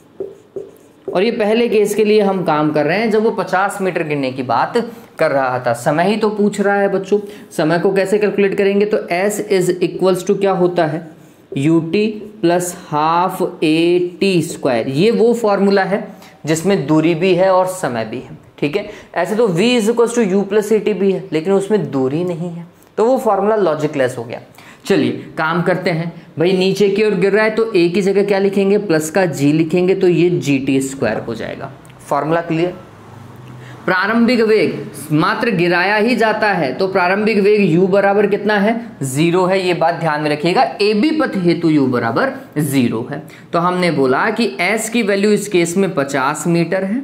A: और ये पहले केस के लिए हम काम कर रहे हैं जब वो पचास मीटर गिरने की बात कर रहा था। समय ही तो पूछ रहा है बच्चों, समय को कैसे कैलकुलेट करेंगे, तो s इज इक्वल्स टू क्या होता है, u t plus half a t square. ये वो फॉर्मूला है जिसमें दूरी भी है और समय भी है। ठीक है, ऐसे तो v is equals to u plus a t भी है, लेकिन उसमें दूरी नहीं है, तो वो फॉर्मूला लॉजिकलेस हो गया। चलिए काम करते हैं भाई, नीचे की ओर गिर रहा है तो a की जगह क्या लिखेंगे, प्लस का g लिखेंगे, तो ये जी टी स्क्वायर हो जाएगा। Formula clear. प्रारंभिक वेग मात्र गिराया ही जाता है, तो प्रारंभिक वेग u बराबर कितना है, जीरो है, ये बात ध्यान में रखिएगा। ए बी पथ हेतु u बराबर जीरो है। तो हमने बोला कि s की वैल्यू इस केस में पचास मीटर है,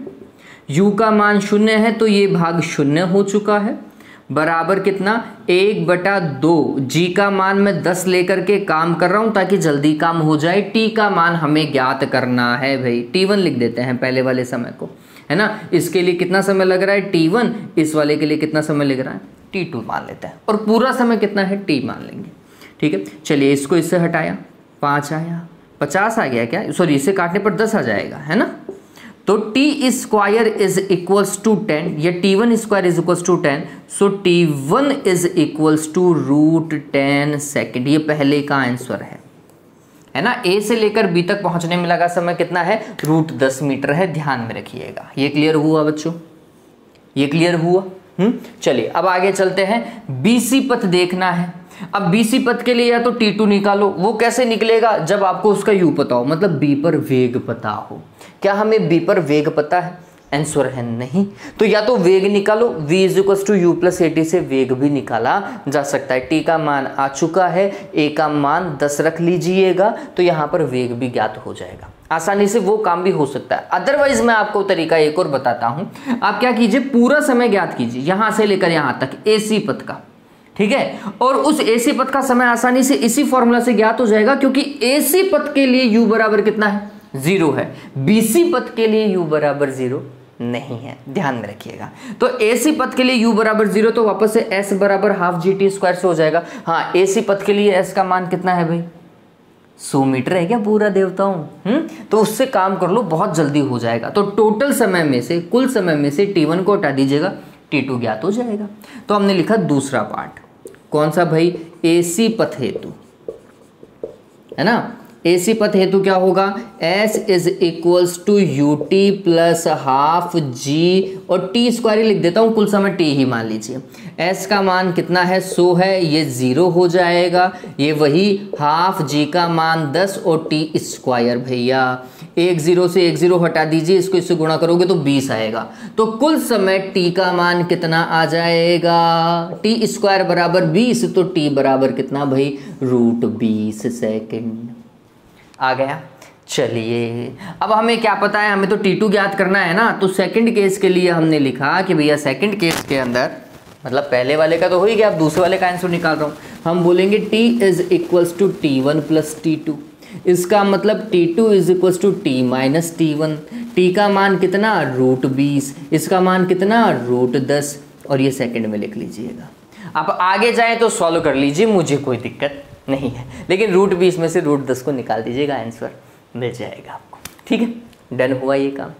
A: u का मान शून्य है, तो ये भाग शून्य हो चुका है, बराबर कितना, एक बटा दो। जी का मान मैं दस लेकर के काम कर रहा हूं ताकि जल्दी काम हो जाए। टी का मान हमें ज्ञात करना है भाई, टी वन लिख देते हैं पहले वाले समय को, है ना। इसके लिए कितना समय लग रहा है, टी वन, इस वाले के लिए कितना समय लग रहा है, टी टू मान लेते हैं, और पूरा समय कितना है, टी मान लेंगे। ठीक है, चलिए इसको इससे हटाया, पाँच आया, पचास आ गया क्या, सॉरी इसे काटने पर दस आ जाएगा, है ना। तो t square is equals to ten, या t one square is equals to ten, so t one is equals to root ten second. ये पहले का आंसर है, है ना। ए से लेकर बी तक पहुंचने में लगा समय कितना है, रूट दस मीटर है, ध्यान में रखिएगा। ये क्लियर हुआ बच्चों, ये क्लियर हुआ। हम्म, चलिए अब आगे चलते हैं। बीसी पथ देखना है। अब बीसी पथ के लिए या तो टी टू निकालो, वो कैसे निकलेगा, जब आपको उसका यू पता हो, मतलब बी पर वेग पता हो। क्या हमें बी पर वेग पता है, आंसर है नहीं। तो या तो वेग निकालो, v is equal to u plus a t से वेग भी निकाला जा सकता है। टी का मान आ चुका है, ए का मान दस रख लीजिएगा, तो यहाँ पर वेग भी ज्ञात हो जाएगा, आसानी से वो काम भी हो सकता है। अदरवाइज मैं आपको तरीका एक और बताता हूँ। आप क्या कीजिए, पूरा समय ज्ञात कीजिए यहाँ से लेकर यहाँ तक एसी पथ का, ठीक है, और उस एसी पथ का समय आसानी से इसी फॉर्मूला से ज्ञात हो जाएगा, क्योंकि एसी पथ के लिए u बराबर कितना है, जीरो है। बीसी पथ के लिए u बराबर जीरो नहीं है, ध्यान में रखिएगा। तो एसी पथ के लिए u बराबर जीरो, तो वापस से s बराबर हाफ जी टी स्क्वायर से हो जाएगा। हाँ, एसी पथ के लिए s का मान कितना है भाई, सौ मीटर है क्या पूरा देवताओं, हम्म तो उससे काम कर लो, बहुत जल्दी हो जाएगा। तो टोटल समय में से, कुल समय में से टी वन को हटा दीजिएगा, टी टू ज्ञात हो जाएगा। तो हमने लिखा दूसरा पार्ट, कौन सा भाई, एसी पथ हेतु, है ना। एसी पथ हेतु क्या होगा, S is equals to u t plus half g, और टी स्क्वायर ही लिख देता हूँ, कुल समय टी ही मान लीजिए। S का मान कितना है, सौ है, ये जीरो हो जाएगा, ये वही हाफ जी का मान दस और टी स्क्वायर भैया, एक जीरो से एक जीरो हटा दीजिए, इसको इससे गुणा करोगे तो बीस आएगा। तो कुल समय टी का मान कितना आ जाएगा, टी स्क्वायर बराबर बीस, तो टी बराबर कितना भाई, रूट बीस सेकेंड आ गया। चलिए अब हमें क्या पता है, हमें तो टी टू ज्ञात करना है ना। तो सेकंड केस के लिए हमने लिखा कि भैया सेकंड केस के अंदर, मतलब पहले वाले का तो हो ही गया, अब दूसरे वाले का आंसर निकाल रहा हूँ। हम बोलेंगे t is equals to t one plus t two, इसका मतलब t two is equals to t minus t one. T का मान कितना, रूट बीस, इसका मान कितना, रूट दस, और ये सेकंड में लिख लीजिएगा। आप आगे जाएं तो सॉल्व कर लीजिए, मुझे कोई दिक्कत नहीं है, लेकिन रूट बीस में से रूट दस को निकाल दीजिएगा, आंसर मिल जाएगा आपको। ठीक है, डन हुआ ये काम।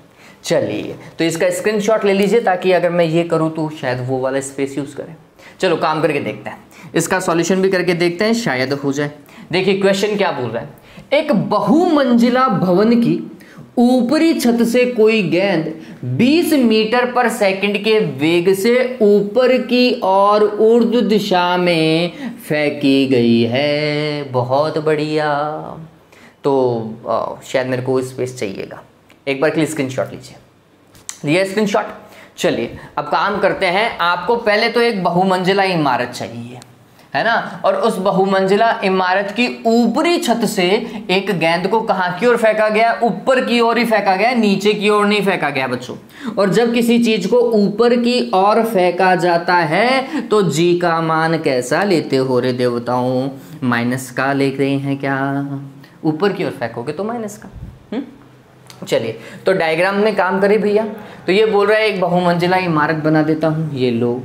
A: चलिए, तो इसका स्क्रीनशॉट ले लीजिए ताकि अगर मैं ये करूँ तो शायद वो वाला स्पेस यूज़ करें। चलो काम करके देखते हैं, इसका सॉल्यूशन भी करके देखते हैं, शायद हो जाए। देखिए क्वेश्चन क्या बोल रहा है, एक बहुमंजिला भवन की ऊपरी छत से कोई गेंद बीस मीटर पर सेकंड के वेग से ऊपर की और ऊर्ध्व दिशा में फेंकी गई है। बहुत बढ़िया। तो आ, शायद मेरे को स्पेस चाहिएगा, एक बार के लिए स्क्रीनशॉट लीजिए। लिया स्क्रीनशॉट। चलिए अब काम करते हैं, आपको पहले तो एक बहुमंजिला इमारत चाहिए, है ना, और उस बहुमंजिला इमारत की ऊपरी छत से एक गेंद को कहां की ओर फेंका गया, ऊपर की ओर ही फेंका गया, नीचे की ओर नहीं फेंका गया बच्चों। और जब किसी चीज को ऊपर की ओर फेंका जाता है तो जी का मान कैसा लेते हो रे देवताओं? माइनस का ले रहे हैं क्या? ऊपर की ओर फेंकोगे तो माइनस का। हुँ? चलिए तो डायग्राम में काम करें भैया। तो ये बोल रहा है एक बहुमंजिला इमारत बना देता हूं, ये लो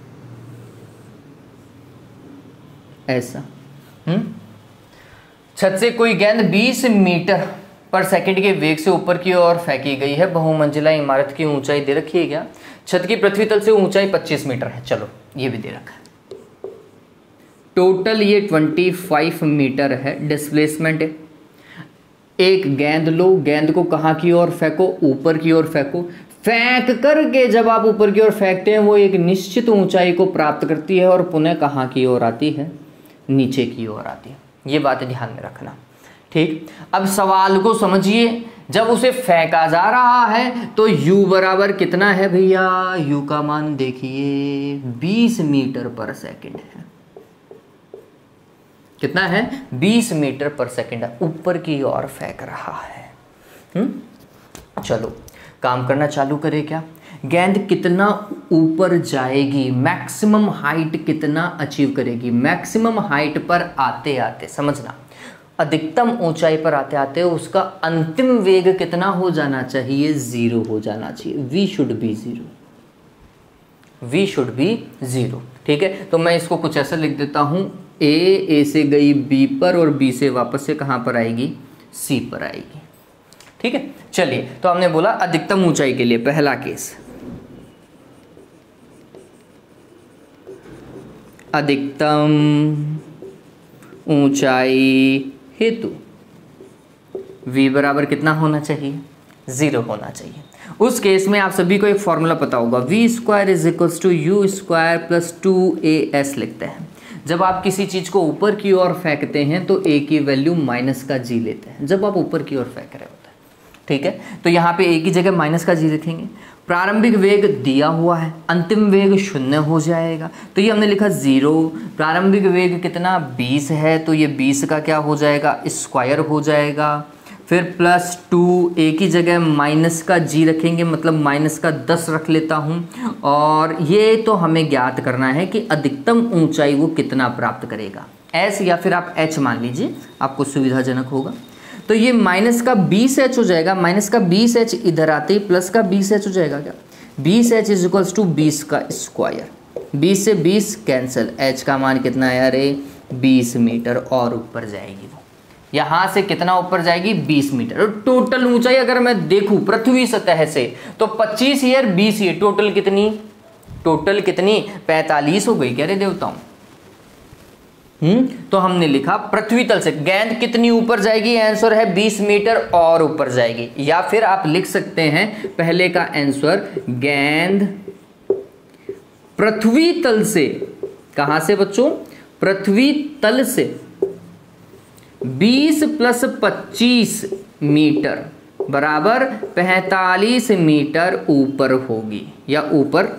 A: ऐसा। हम्म छत से कोई गेंद बीस मीटर पर सेकंड के वेग से ऊपर की ओर फेंकी गई है। बहुमंजिला इमारत की ऊंचाई दे रखी है क्या? छत की पृथ्वी तल से ऊंचाई पच्चीस मीटर है। चलो ये भी दे रखा है। टोटल ये पच्चीस मीटर है। डिस्प्लेसमेंट है, एक गेंद लो, गेंद को कहां की ओर फेंको? ऊपर की ओर फेंको। फेंक करके जब आप ऊपर की ओर फेंकते हैं वो एक निश्चित ऊंचाई को प्राप्त करती है और पुनः कहां की ओर आती है? नीचे की ओर आती है। ये बात ध्यान में रखना, ठीक। अब सवाल को समझिए, जब उसे फेंका जा रहा है तो u बराबर कितना है भैया? u का मान देखिए बीस मीटर पर सेकंड है। कितना है? बीस मीटर पर सेकंड ऊपर की ओर फेंक रहा है। हम्म चलो काम करना चालू करें क्या? गेंद कितना ऊपर जाएगी, मैक्सिमम हाइट कितना अचीव करेगी? मैक्सिमम हाइट पर आते आते, समझना, अधिकतम ऊंचाई पर आते आते उसका अंतिम वेग कितना हो जाना चाहिए? जीरो हो जाना चाहिए। v should be zero, v should be zero, ठीक है। तो मैं इसको कुछ ऐसा लिख देता हूं, a a से गई b पर और b से वापस से कहां पर आएगी? c पर आएगी, ठीक है। चलिए तो हमने बोला अधिकतम ऊंचाई के लिए पहला केस, अधिकतम ऊंचाई हेतु v बराबर कितना होना चाहिए? जीरो होना चाहिए। उस केस में आप सभी को एक फॉर्मूला पता होगा, v square is equals to u square plus two a s लिखते हैं। जब आप किसी चीज को ऊपर की ओर फेंकते हैं तो a की वैल्यू माइनस का जी लेते हैं, जब आप ऊपर की ओर फेंक रहे होते हैं, ठीक है। तो यहाँ पे a की जगह माइनस का जी लिखेंगे। प्रारंभिक वेग दिया हुआ है, अंतिम वेग शून्य हो जाएगा, तो ये हमने लिखा जीरो। प्रारंभिक वेग कितना? बीस है, तो ये बीस का क्या हो जाएगा? स्क्वायर हो जाएगा। फिर प्लस टू, ए की जगह माइनस का जी रखेंगे, मतलब माइनस का दस रख लेता हूँ। और ये तो हमें ज्ञात करना है कि अधिकतम ऊंचाई वो कितना प्राप्त करेगा, एस या फिर आप एच मान लीजिए, आपको सुविधाजनक होगा। तो ये माइनस का बीस एच हो जाएगा, माइनस का बीस एच इधर आते ही प्लस का बीस एच हो जाएगा क्या? बीस एच इज इक्वल्स टू बीस का स्क्वायर, बीस से बीस कैंसिल, एच का मान कितना है? अरे बीस मीटर और ऊपर जाएगी वो। यहाँ से कितना ऊपर जाएगी? बीस मीटर। और टोटल ऊंचाई अगर मैं देखूं पृथ्वी सतह से तो पच्चीस ईयर बीस ईयर टोटल कितनी? टोटल कितनी? पैंतालीस हो गई क्या रे देवताओं? हम्म तो हमने लिखा पृथ्वी तल से गेंद कितनी ऊपर जाएगी? आंसर है बीस मीटर और ऊपर जाएगी। या फिर आप लिख सकते हैं पहले का आंसर, गेंद पृथ्वी तल से, कहां से बच्चों? पृथ्वी तल से बीस प्लस पच्चीस मीटर बराबर पैंतालीस मीटर ऊपर होगी या ऊपर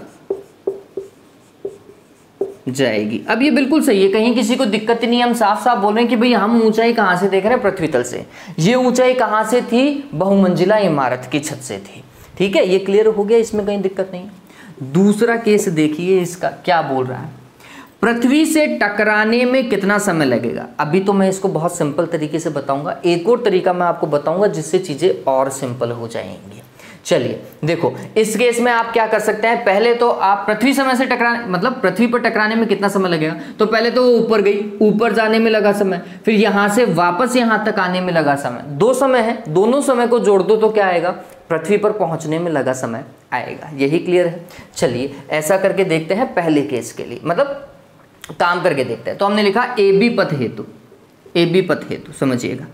A: जाएगी। अब ये बिल्कुल सही है, कहीं किसी को दिक्कत नहीं है। हम साफ साफ बोल रहे हैं कि भाई हम ऊंचाई कहां से देख रहे हैं? पृथ्वी तल से। ये ऊंचाई कहां से थी? बहुमंजिला इमारत की छत से थी, ठीक है। ये क्लियर हो गया, इसमें कहीं दिक्कत नहीं। दूसरा केस देखिए, इसका क्या बोल रहा है? पृथ्वी से टकराने में कितना समय लगेगा? अभी तो मैं इसको बहुत सिंपल तरीके से बताऊंगा, एक और तरीका मैं आपको बताऊंगा जिससे चीजें और सिंपल हो जाएंगी। चलिए देखो, इस केस में आप क्या कर सकते हैं? पहले तो आप पृथ्वी समय से टकराने, मतलब पृथ्वी पर टकराने में कितना समय लगेगा? तो पहले तो वो ऊपर गई, ऊपर जाने में लगा समय, फिर यहां से वापस यहां तक आने में लगा समय, दो समय है। दोनों समय को जोड़ दो तो क्या आएगा? पृथ्वी पर पहुंचने में लगा समय आएगा। यही क्लियर है। चलिए ऐसा करके देखते हैं पहले केस के लिए, मतलब काम करके देखते हैं। तो हमने लिखा ए बी पथ हेतु, ए बी पथ हेतु समझिएगा,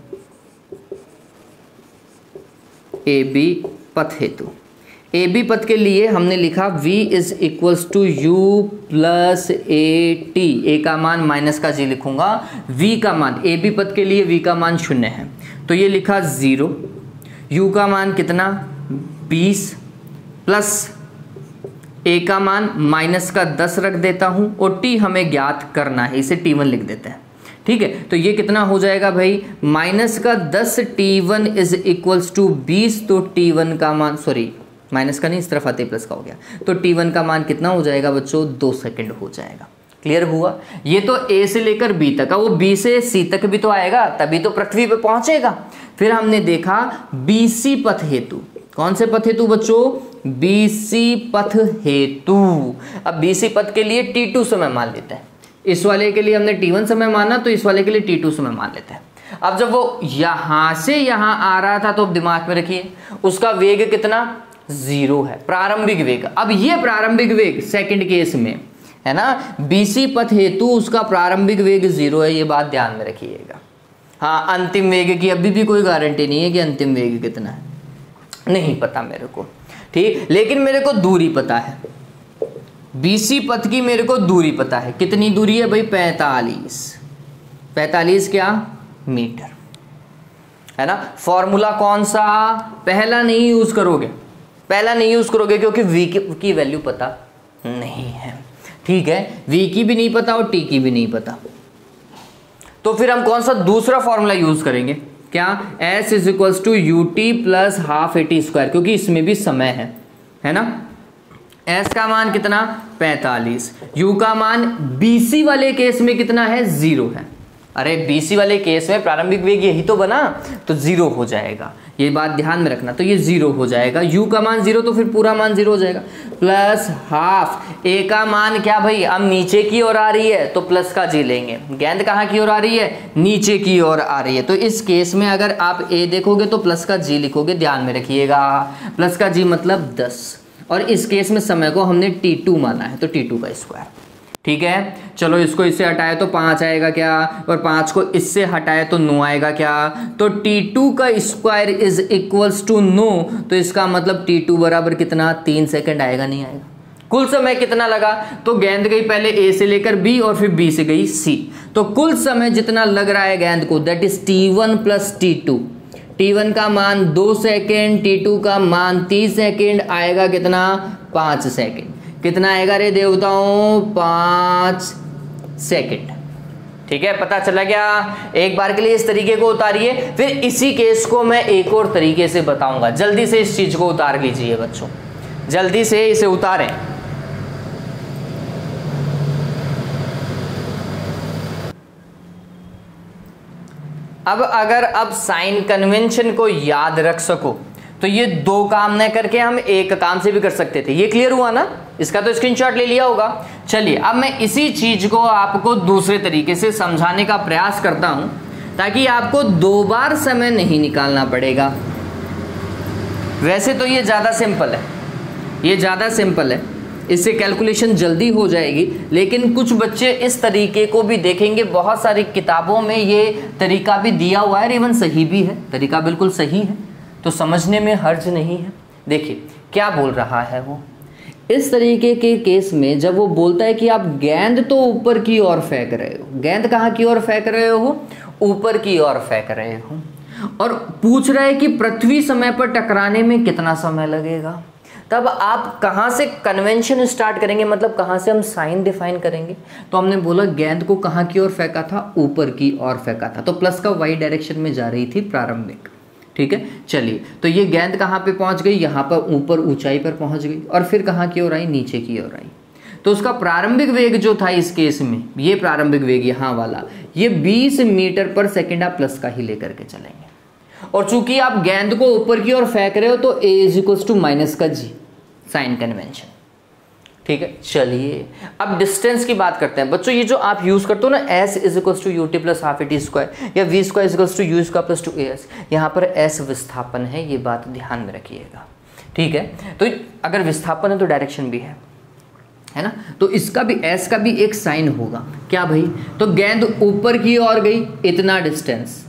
A: ए बी पथ हेतु, ए बी पथ के लिए हमने लिखा v is equals to u plus a t, a का मान माइनस का जी लिखूंगा, v का मान ए बी पथ के लिए v का मान शून्य है तो ये लिखा जीरो, u का मान कितना बीस, प्लस a का मान माइनस का दस रख देता हूं और t हमें ज्ञात करना है, इसे टी वन लिख देते हैं। ठीक है, तो ये कितना हो जाएगा भाई, माइनस का दस t one is equals to बीस, तो टी वन का मान, सॉरी माइनस का नहीं, इस तरफ आते प्लस का हो गया, तो टी वन का मान कितना हो जाएगा बच्चों, दो सेकंड हो जाएगा। क्लियर हुआ? ये तो ए से लेकर बी तक, वो बी से सी तक भी तो आएगा, तभी तो पृथ्वी पे पहुंचेगा। फिर हमने देखा बीसी पथ हेतु, कौन से पथ हेतु बच्चों, बीसी पथ हेतु। अब बीसी पथ के लिए टी टू समय मान लेते हैं, इस वाले के लिए हमने टी वन समय माना तो इस वाले के लिए टी टू समय मान लेते हैं। अब जब वो यहां से यहां आ रहा था तो दिमाग में रखिए उसका वेग कितना, जीरो है, प्रारंभिक वेग। अब ये प्रारंभिक वेग सेकंड केस में है ना, बीसी पथ हेतु उसका प्रारंभिक वेग जीरो है, ये बात ध्यान में रखिएगा। हाँ, अंतिम वेग की अभी भी कोई गारंटी नहीं है कि अंतिम वेग कितना है, नहीं पता मेरे को, ठीक, लेकिन मेरे को दूरी पता है, बीसी पथ की मेरे को दूरी पता है। कितनी दूरी है भाई, पैंतालीस, पैंतालीस क्या मीटर, है ना। फॉर्मूला कौन सा, पहला नहीं यूज करोगे, पहला नहीं यूज करोगे क्योंकि v की वैल्यू पता नहीं है। ठीक है, v की भी नहीं पता और t की भी नहीं पता, तो फिर हम कौन सा दूसरा फॉर्मूला यूज करेंगे, क्या, s is equals to u t plus half a t square, क्योंकि इसमें भी समय है, है ना। s का मान कितना पैंतालीस, u का मान bc वाले केस में कितना है, जीरो है। अरे बीसी वाले केस में प्रारंभिक वेग यही तो बना, तो जीरो हो जाएगा, ये बात ध्यान में रखना। तो ये जीरो हो जाएगा, u का मान जीरो तो फिर पूरा मान जीरो हो जाएगा, प्लस हाफ, a का मान क्या भाई, अब नीचे की ओर आ रही है तो प्लस का जी लेंगे, गेंद कहाँ की ओर आ रही है, नीचे की ओर आ रही है, तो इस केस में अगर आप a देखोगे तो प्लस का जी लिखोगे, ध्यान में रखिएगा, प्लस का जी मतलब दस, और इस केस में समय को हमने टी टू माना है तो टी टू का स्क्वायर। ठीक है, चलो इसको इससे हटाए तो पाँच आएगा क्या, और पाँच को इससे हटाए तो नौ आएगा क्या, तो टी टू का स्क्वायर इज इक्वल्स टू नौ, तो इसका मतलब टी टू बराबर कितना, तीन सेकंड आएगा, नहीं आएगा। कुल समय कितना लगा, तो गेंद गई पहले ए से लेकर बी और फिर बी से गई सी, तो कुल समय जितना लग रहा है गेंद को that is t one plus t two, t one का मान दो सेकेंड, टी टू का मान तीन सेकेंड, आएगा कितना, पाँच सेकेंड। कितना आएगा रे देवताओं, पाँच सेकंड। ठीक है, पता चला क्या, एक बार के लिए इस तरीके को उतारिए, फिर इसी केस को मैं एक और तरीके से बताऊंगा। जल्दी से इस चीज को उतार लीजिए बच्चों, जल्दी से इसे उतारें। अब अगर अब साइन कन्वेंशन को याद रख सको तो ये दो काम न करके हम एक काम से भी कर सकते थे। ये क्लियर हुआ ना, इसका तो स्क्रीनशॉट ले लिया होगा। चलिए अब मैं इसी चीज को आपको दूसरे तरीके से समझाने का प्रयास करता हूं ताकि आपको दो बार समय नहीं निकालना पड़ेगा। वैसे तो ये ज़्यादा सिंपल है, ये ज़्यादा सिंपल है, इससे कैलकुलेशन जल्दी हो जाएगी, लेकिन कुछ बच्चे इस तरीके को भी देखेंगे। बहुत सारी किताबों में ये तरीका भी दिया हुआ है, इवन सही भी है, तरीका बिल्कुल सही है, तो समझने में हर्ज नहीं है। देखिए क्या बोल रहा है वो, इस तरीके के केस में जब वो बोलता है कि आप गेंद तो ऊपर की ओर फेंक रहे हो, गेंद कहाँ की ओर फेंक रहे हो, ऊपर की ओर फेंक रहे हो, और पूछ रहा है कि पृथ्वी समय पर टकराने में कितना समय लगेगा, तब आप कहाँ से कन्वेंशन स्टार्ट करेंगे, मतलब कहाँ से हम साइन डिफाइन करेंगे। तो हमने बोला गेंद को कहाँ की ओर फेंका था, ऊपर की ओर फेंका था, तो प्लस का वाई डायरेक्शन में जा रही थी प्रारंभिक। ठीक है, चलिए तो ये गेंद कहाँ पे पहुँच गई, यहाँ पर ऊपर ऊंचाई पर पहुँच गई, और फिर कहाँ की ओर आई, नीचे की ओर आई। तो उसका प्रारंभिक वेग जो था इस केस में, ये प्रारंभिक वेग यहाँ वाला, ये बीस मीटर पर सेकेंड आप प्लस का ही लेकर के चलेंगे। और चूंकि आप गेंद को ऊपर की ओर फेंक रहे हो तो ए इज इक्वल टू माइनस का जी, साइन कन्वेंशन। ठीक है। चलिए अब डिस्टेंस की बात करते हैं बच्चों। ये जो आप यूज करते हो ना s is equals to u t plus half a t square या v square is equals to u square plus two a s, यहाँ पर एस विस्थापन है, ये बात ध्यान में रखिएगा, ठीक है। तो अगर विस्थापन है तो डायरेक्शन भी है, है ना। तो इसका भी एस का भी एक साइन होगा क्या भाई, तो गेंद ऊपर की ओर गई इतना डिस्टेंस,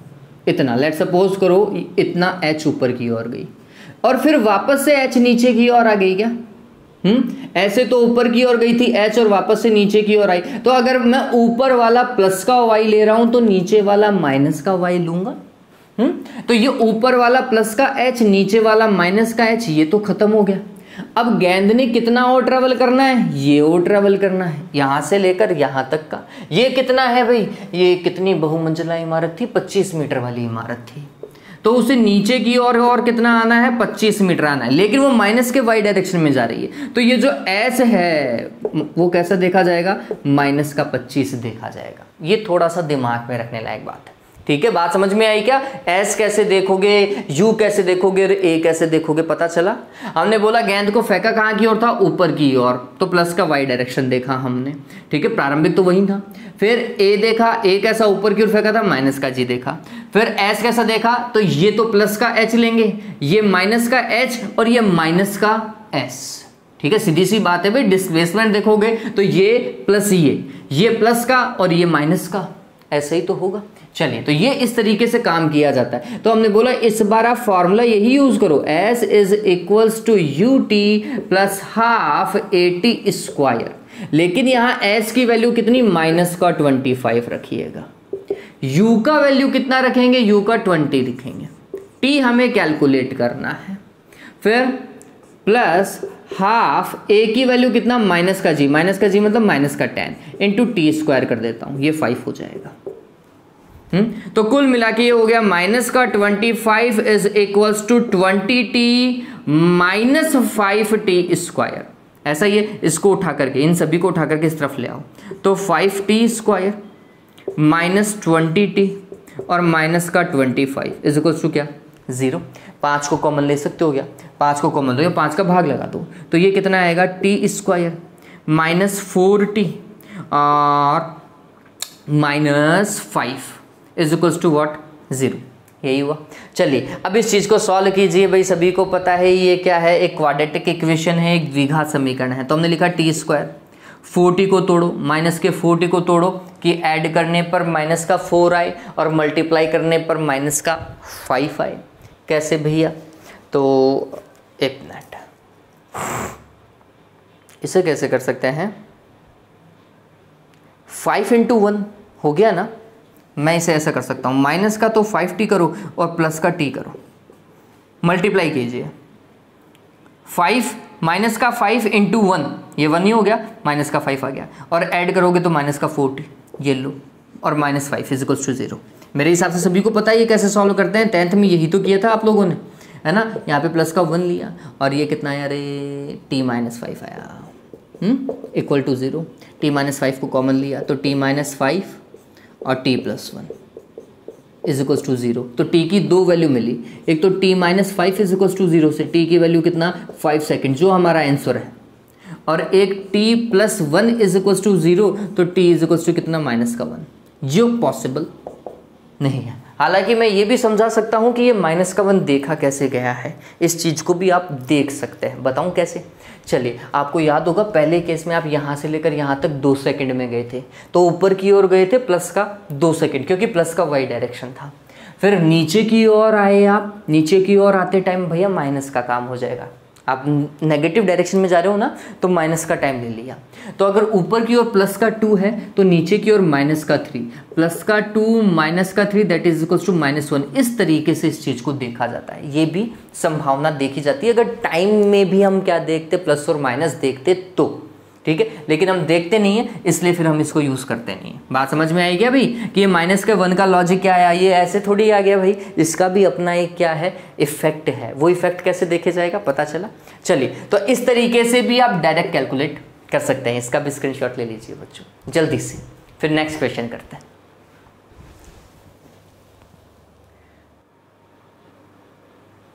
A: इतना लेट सपोज करो इतना एच ऊपर की ओर गई और फिर वापस से एच नीचे की ओर आ गई क्या, हम्म ऐसे तो ऊपर की ओर गई थी एच और वापस से नीचे की ओर आई, तो अगर मैं ऊपर वाला प्लस का वाई ले रहा हूं तो नीचे वाला माइनस का वाई लूंगा, हम्म तो ये ऊपर वाला प्लस का एच नीचे वाला माइनस का एच, ये तो खत्म हो गया। अब गेंद ने कितना और ट्रेवल करना है, ये और ट्रेवल करना है यहां से लेकर यहां तक का, ये कितना है भाई, ये कितनी बहुमंजिला इमारत थी, पच्चीस मीटर वाली इमारत थी, तो उसे नीचे की ओर और, और कितना आना है, पच्चीस मीटर आना है, लेकिन वो माइनस के वाई डायरेक्शन में जा रही है, तो ये जो एस है वो कैसा देखा जाएगा, माइनस का पच्चीस देखा जाएगा। ये थोड़ा सा दिमाग में रखने लायक बात है, ठीक है। बात समझ में आई क्या, एस कैसे देखोगे, यू कैसे देखोगे, ए कैसे देखोगे, पता चला। हमने बोला गेंद को फेंका कहाँ की ओर था, ऊपर की ओर, तो प्लस का वाई डायरेक्शन देखा हमने, ठीक है, प्रारंभिक तो वही था। फिर ए देखा, ए कैसा ऊपर की ओर फेंका था, माइनस का जी देखा। फिर एस कैसा देखा, तो ये तो प्लस का एच लेंगे, ये माइनस का एच और ये माइनस का एस, ठीक है, सीधी सी बात है भाई। डिस्प्लेसमेंट देखोगे तो ये प्लस ये ये प्लस का और ये माइनस का, ऐसा ही तो होगा। चलिए तो ये इस तरीके से काम किया जाता है। तो हमने बोला इस बार आप फॉर्मूला यही यूज करो, s is equals to u t plus half a t square, लेकिन यहां एस की वैल्यू कितनी, माइनस का ट्वेंटी फाइव रखिएगा, यू का वैल्यू कितना रखेंगे, यू का ट्वेंटी लिखेंगे, टी हमें कैलकुलेट करना है, फिर प्लस हाफ ए की वैल्यू कितना, माइनस का जी, माइनस का जी मतलब माइनस का टेन इंटू टी स्क्वायर कर देता हूं, ये फाइव हो जाएगा। हम्म तो कुल मिला के ये हो गया माइनस का twenty five is equals to twenty t minus five t square, ऐसा ही है। इसको उठा करके, इन सभी को उठा करके इस तरफ ले आओ, तो five t square minus twenty t और माइनस का twenty five is equals to क्या, जीरो। पाँच को कॉमन ले सकते हो क्या, पाँच को कॉमन दो या पाँच का भाग लगा दो, तो ये कितना आएगा, t square minus four t और minus five is equals to what, zero, यही हुआ। चलिए अब इस चीज़ को सॉल्व कीजिए भाई, सभी को पता है ये क्या है, एक क्वाड्रेटिक इक्वेशन है, एक द्विघात समीकरण है। तो हमने लिखा टी स्क्वायर, फोर्टी को तोड़ो, माइनस के फोर्टी को तोड़ो कि ऐड करने पर माइनस का फोर आए और मल्टीप्लाई करने पर माइनस का फाइव आए। कैसे भैया, तो एक मिनट, इसे कैसे कर सकते हैं, फाइव इंटू वन हो गया ना, मैं इसे ऐसा कर सकता हूँ, माइनस का तो फाइव टी करो और प्लस का टी करो, मल्टीप्लाई कीजिए, फाइव माइनस का फाइव इंटू वन, ये वन ही हो गया, माइनस का फाइव आ गया, और ऐड करोगे तो माइनस का फोर टी, ये लो, और minus five is equals to zero. मेरे हिसाब से सभी को पता है ये कैसे सॉल्व करते हैं, टेंथ में यही तो किया था आप लोगों ने, है ना। यहाँ पे प्लस का वन लिया और ये कितना आया, अरे टी माइनस फाइव आया, hmm equal to zero. T minus five को कॉमन लिया तो टी माइनस फाइव और t plus one is equals to zero. तो टी की दो वैल्यू मिली, एक तो t minus five is equals to zero से टी की वैल्यू कितना, फाइव सेकेंड, जो हमारा आंसर है, और एक t plus one is equals to zero, तो टी इज इक्वल्स टू कितना, माइनस का वन, जो पॉसिबल नहीं है। हालांकि मैं ये भी समझा सकता हूँ कि ये माइनस का वन देखा कैसे गया है, इस चीज़ को भी आप देख सकते हैं, बताऊँ कैसे। चलिए आपको याद होगा पहले केस में आप यहाँ से लेकर यहाँ तक दो सेकंड में गए थे, तो ऊपर की ओर गए थे प्लस का दो सेकंड, क्योंकि प्लस का वाई डायरेक्शन था। फिर नीचे की ओर आए आप, नीचे की ओर आते टाइम भैया माइनस का काम हो जाएगा, आप नेगेटिव डायरेक्शन में जा रहे हो ना, तो माइनस का टाइम ले लिया। तो अगर ऊपर की ओर प्लस का टू है तो नीचे की ओर माइनस का थ्री, प्लस का टू माइनस का three that is equals to minus one. इस तरीके से इस चीज़ को देखा जाता है, ये भी संभावना देखी जाती है। अगर टाइम में भी हम क्या देखते, प्लस और माइनस देखते तो, ठीक है, लेकिन हम देखते नहीं है इसलिए फिर हम इसको यूज़ करते नहीं है। बात समझ में आई क्या भाई, कि ये माइनस के वन का लॉजिक क्या आया, ये ऐसे थोड़ी आ गया भाई, इसका भी अपना एक क्या है, इफेक्ट है। वो इफेक्ट कैसे देखे जाएगा, पता चला। चलिए तो इस तरीके से भी आप डायरेक्ट कैलकुलेट कर सकते हैं, इसका भी स्क्रीनशॉट ले लीजिए बच्चों जल्दी से। फिर नेक्स्ट क्वेश्चन करते हैं।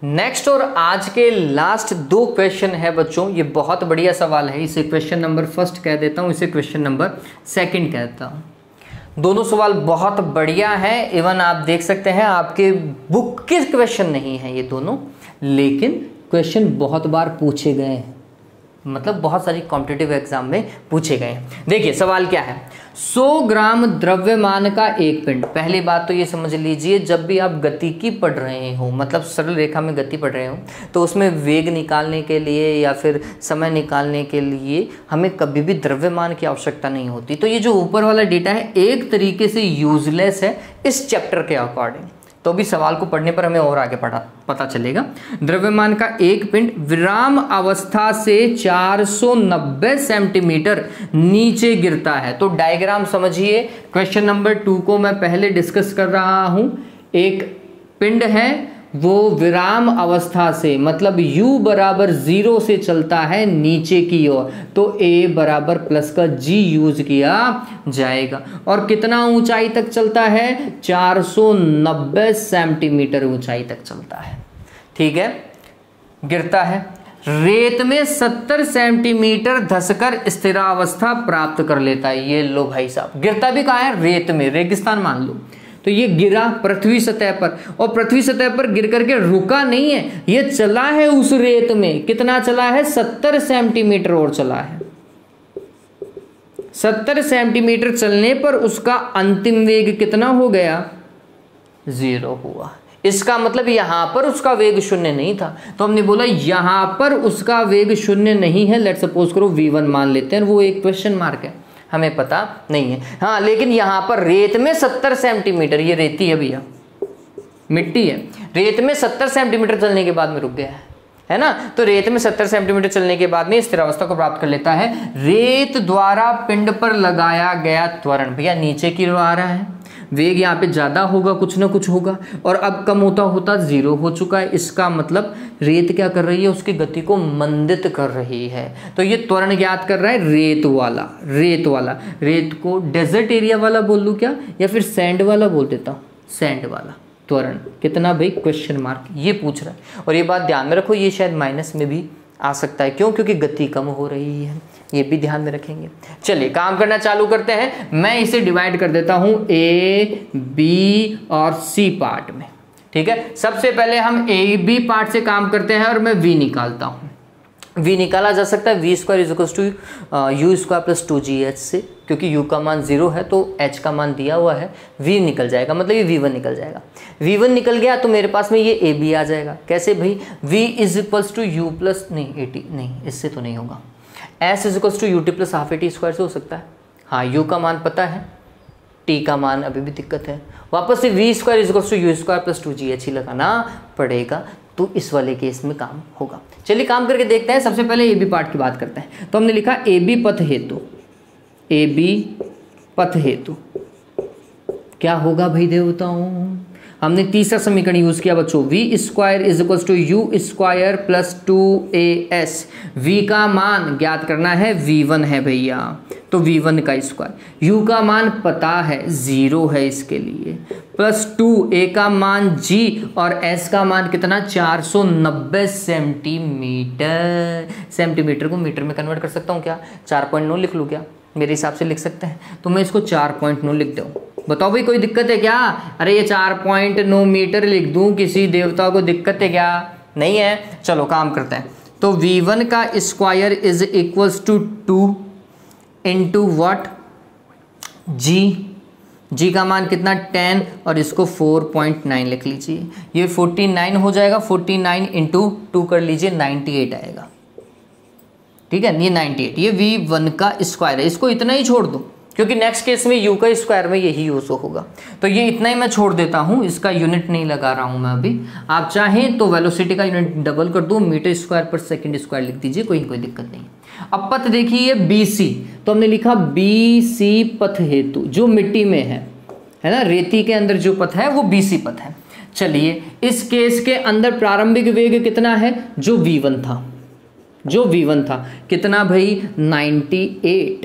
A: नेक्स्ट और आज के लास्ट दो क्वेश्चन है बच्चों, ये बहुत बढ़िया सवाल है। इसे क्वेश्चन नंबर फर्स्ट कह देता हूँ, इसे क्वेश्चन नंबर सेकंड कहता हूँ। दोनों सवाल बहुत बढ़िया है। इवन आप देख सकते हैं आपके बुक के क्वेश्चन नहीं है ये दोनों, लेकिन क्वेश्चन बहुत बार पूछे गए हैं, मतलब बहुत सारी कॉम्पिटिटिव एग्जाम में पूछे गए हैं। देखिए सवाल क्या है, सौ ग्राम द्रव्यमान का एक पिंड। पहली बात तो ये समझ लीजिए, जब भी आप गतिकी पढ़ रहे हो, मतलब सरल रेखा में गति पढ़ रहे हो, तो उसमें वेग निकालने के लिए या फिर समय निकालने के लिए हमें कभी भी द्रव्यमान की आवश्यकता नहीं होती। तो ये जो ऊपर वाला डेटा है एक तरीके से यूजलेस है इस चैप्टर के अकॉर्डिंग, तो भी सवाल को पढ़ने पर हमें और आगे पढ़ा पता चलेगा। द्रव्यमान का एक पिंड विराम अवस्था से चार सौ नब्बे सेंटीमीटर नीचे गिरता है। तो डायग्राम समझिए, क्वेश्चन नंबर टू को मैं पहले डिस्कस कर रहा हूं। एक पिंड है, वो विराम अवस्था से मतलब u बराबर जीरो से चलता है नीचे की ओर, तो a बराबर प्लस का g यूज किया जाएगा। और कितना ऊंचाई तक चलता है, चार सौ नब्बे सेंटीमीटर ऊंचाई तक चलता है। ठीक है, गिरता है, रेत में सत्तर सेंटीमीटर धंसकर स्थिरावस्था प्राप्त कर लेता है। ये लो भाई साहब, गिरता भी कहाँ है, रेत में, रेगिस्तान मान लो। तो ये गिरा पृथ्वी सतह पर, और पृथ्वी सतह पर गिर करके रुका नहीं है, ये चला है उस रेत में। कितना चला है, सत्तर सेंटीमीटर और चला है। सत्तर सेंटीमीटर चलने पर उसका अंतिम वेग कितना हो गया, जीरो हुआ। इसका मतलब यहां पर उसका वेग शून्य नहीं था, तो हमने बोला यहां पर उसका वेग शून्य नहीं है। लेट सपोज करो वी वन मान लेते हैं, वो एक क्वेश्चन मार्क है, हमें पता नहीं है। हाँ, लेकिन यहां पर रेत में सत्तर सेंटीमीटर, ये रेती है भैया, मिट्टी है, रेत में सत्तर सेंटीमीटर चलने के बाद में रुक गया है, है ना। तो रेत में सत्तर सेंटीमीटर चलने के बाद में स्थिरावस्था को प्राप्त कर लेता है। रेत द्वारा पिंड पर लगाया गया त्वरण, भैया नीचे की ओर आ रहा है, वेग यहाँ पे ज्यादा होगा, कुछ ना कुछ होगा, और अब कम होता होता जीरो हो चुका है। इसका मतलब रेत क्या कर रही है, उसकी गति को मंदित कर रही है। तो ये त्वरण ज्ञात कर रहा है रेत वाला, रेत वाला। रेत को डेजर्ट एरिया वाला बोल लूँ क्या, या फिर सैंड वाला बोल देता हूँ, सैंड वाला त्वरण कितना भाई, क्वेश्चन मार्क, ये पूछ रहा है। और ये बात ध्यान में रखो, ये शायद माइनस में भी आ सकता है, क्यों, क्योंकि गति कम हो रही है, ये भी ध्यान में रखेंगे। चलिए काम करना चालू करते हैं। मैं इसे डिवाइड कर देता हूं ए, बी और सी पार्ट में। ठीक है, सबसे पहले हम ए बी पार्ट से काम करते हैं और मैं वी निकालता हूं। वी निकाला जा सकता है v square is equal to u square plus two g h से, क्योंकि u का मान जीरो है तो h का मान दिया हुआ है, v निकल जाएगा, मतलब ये वी वन निकल जाएगा। वी वन निकल गया तो मेरे पास में ये ए बी आ जाएगा। कैसे भाई, v is equals to u plus नहीं ए टी, नहीं इससे तो नहीं होगा, s is equals to u t plus half a t square से हो सकता है। हाँ, u का मान पता है, t का मान अभी भी दिक्कत है, वापस से v square is equals to u square plus two g h ही लगाना पड़ेगा, तो इस वाले केस में काम होगा। चलिए काम करके देखते हैं। सबसे पहले ए बी पार्ट की बात करते हैं। तो हमने लिखा ए बी पथ हेतु, ए बी पथ हेतु क्या होगा भाई देवताओं, हमने तीसरा समीकरण यूज किया बच्चों, v square is equal to u square plus two a s. V का मान ज्ञात करना है, वी वन है भैया, तो वी वन का स्क्वायर, यू का मान पता है जीरो है इसके लिए, प्लस टू, ए का मान जी, और एस का मान कितना, चार सौ नब्बे सेंटीमीटर। सेंटीमीटर को मीटर में कन्वर्ट कर सकता हूँ क्या, चार पॉइंट नौ लिख लूँ क्या, मेरे हिसाब से लिख सकते हैं, तो मैं इसको चार पॉइंट नौ लिख दूँ। बताओ भाई कोई दिक्कत है क्या, अरे ये चार पॉइंट नौ मीटर लिख दूँ, किसी देवता को दिक्कत है क्या, नहीं है। चलो काम करते हैं। तो वी वन का square is equals to two into what, G, G का मान कितना टेन, और इसको फोर पॉइंट नाइन लिख लीजिए, ये फोर्टी नाइन हो जाएगा, फोर्टी नाइन इंटू टू कर लीजिए, नाइन्टी एट आएगा। ठीक है, ये नाइन्टी एट, ये वी वन का स्क्वायर है, इसको इतना ही छोड़ दो, क्योंकि नेक्स्ट केस में u का स्क्वायर में यही यूज होगा, तो ये इतना ही मैं छोड़ देता हूँ, इसका यूनिट नहीं लगा रहा हूँ मैं अभी। आप चाहें तो वेलोसिटी का यूनिट डबल कर दो, मीटर स्क्वायर पर सेकंड स्क्वायर लिख दीजिए, कोई कोई दिक्कत नहीं। अब पथ देखिए बी सी, तो हमने लिखा बी सी पथ हेतु, जो मिट्टी में है है ना, रेती के अंदर जो पथ है वो बी सी पथ है। चलिए इस केस के अंदर प्रारंभिक वेग कितना है, जो वी वन था, जो वी वन था कितना भाई, ninety eight,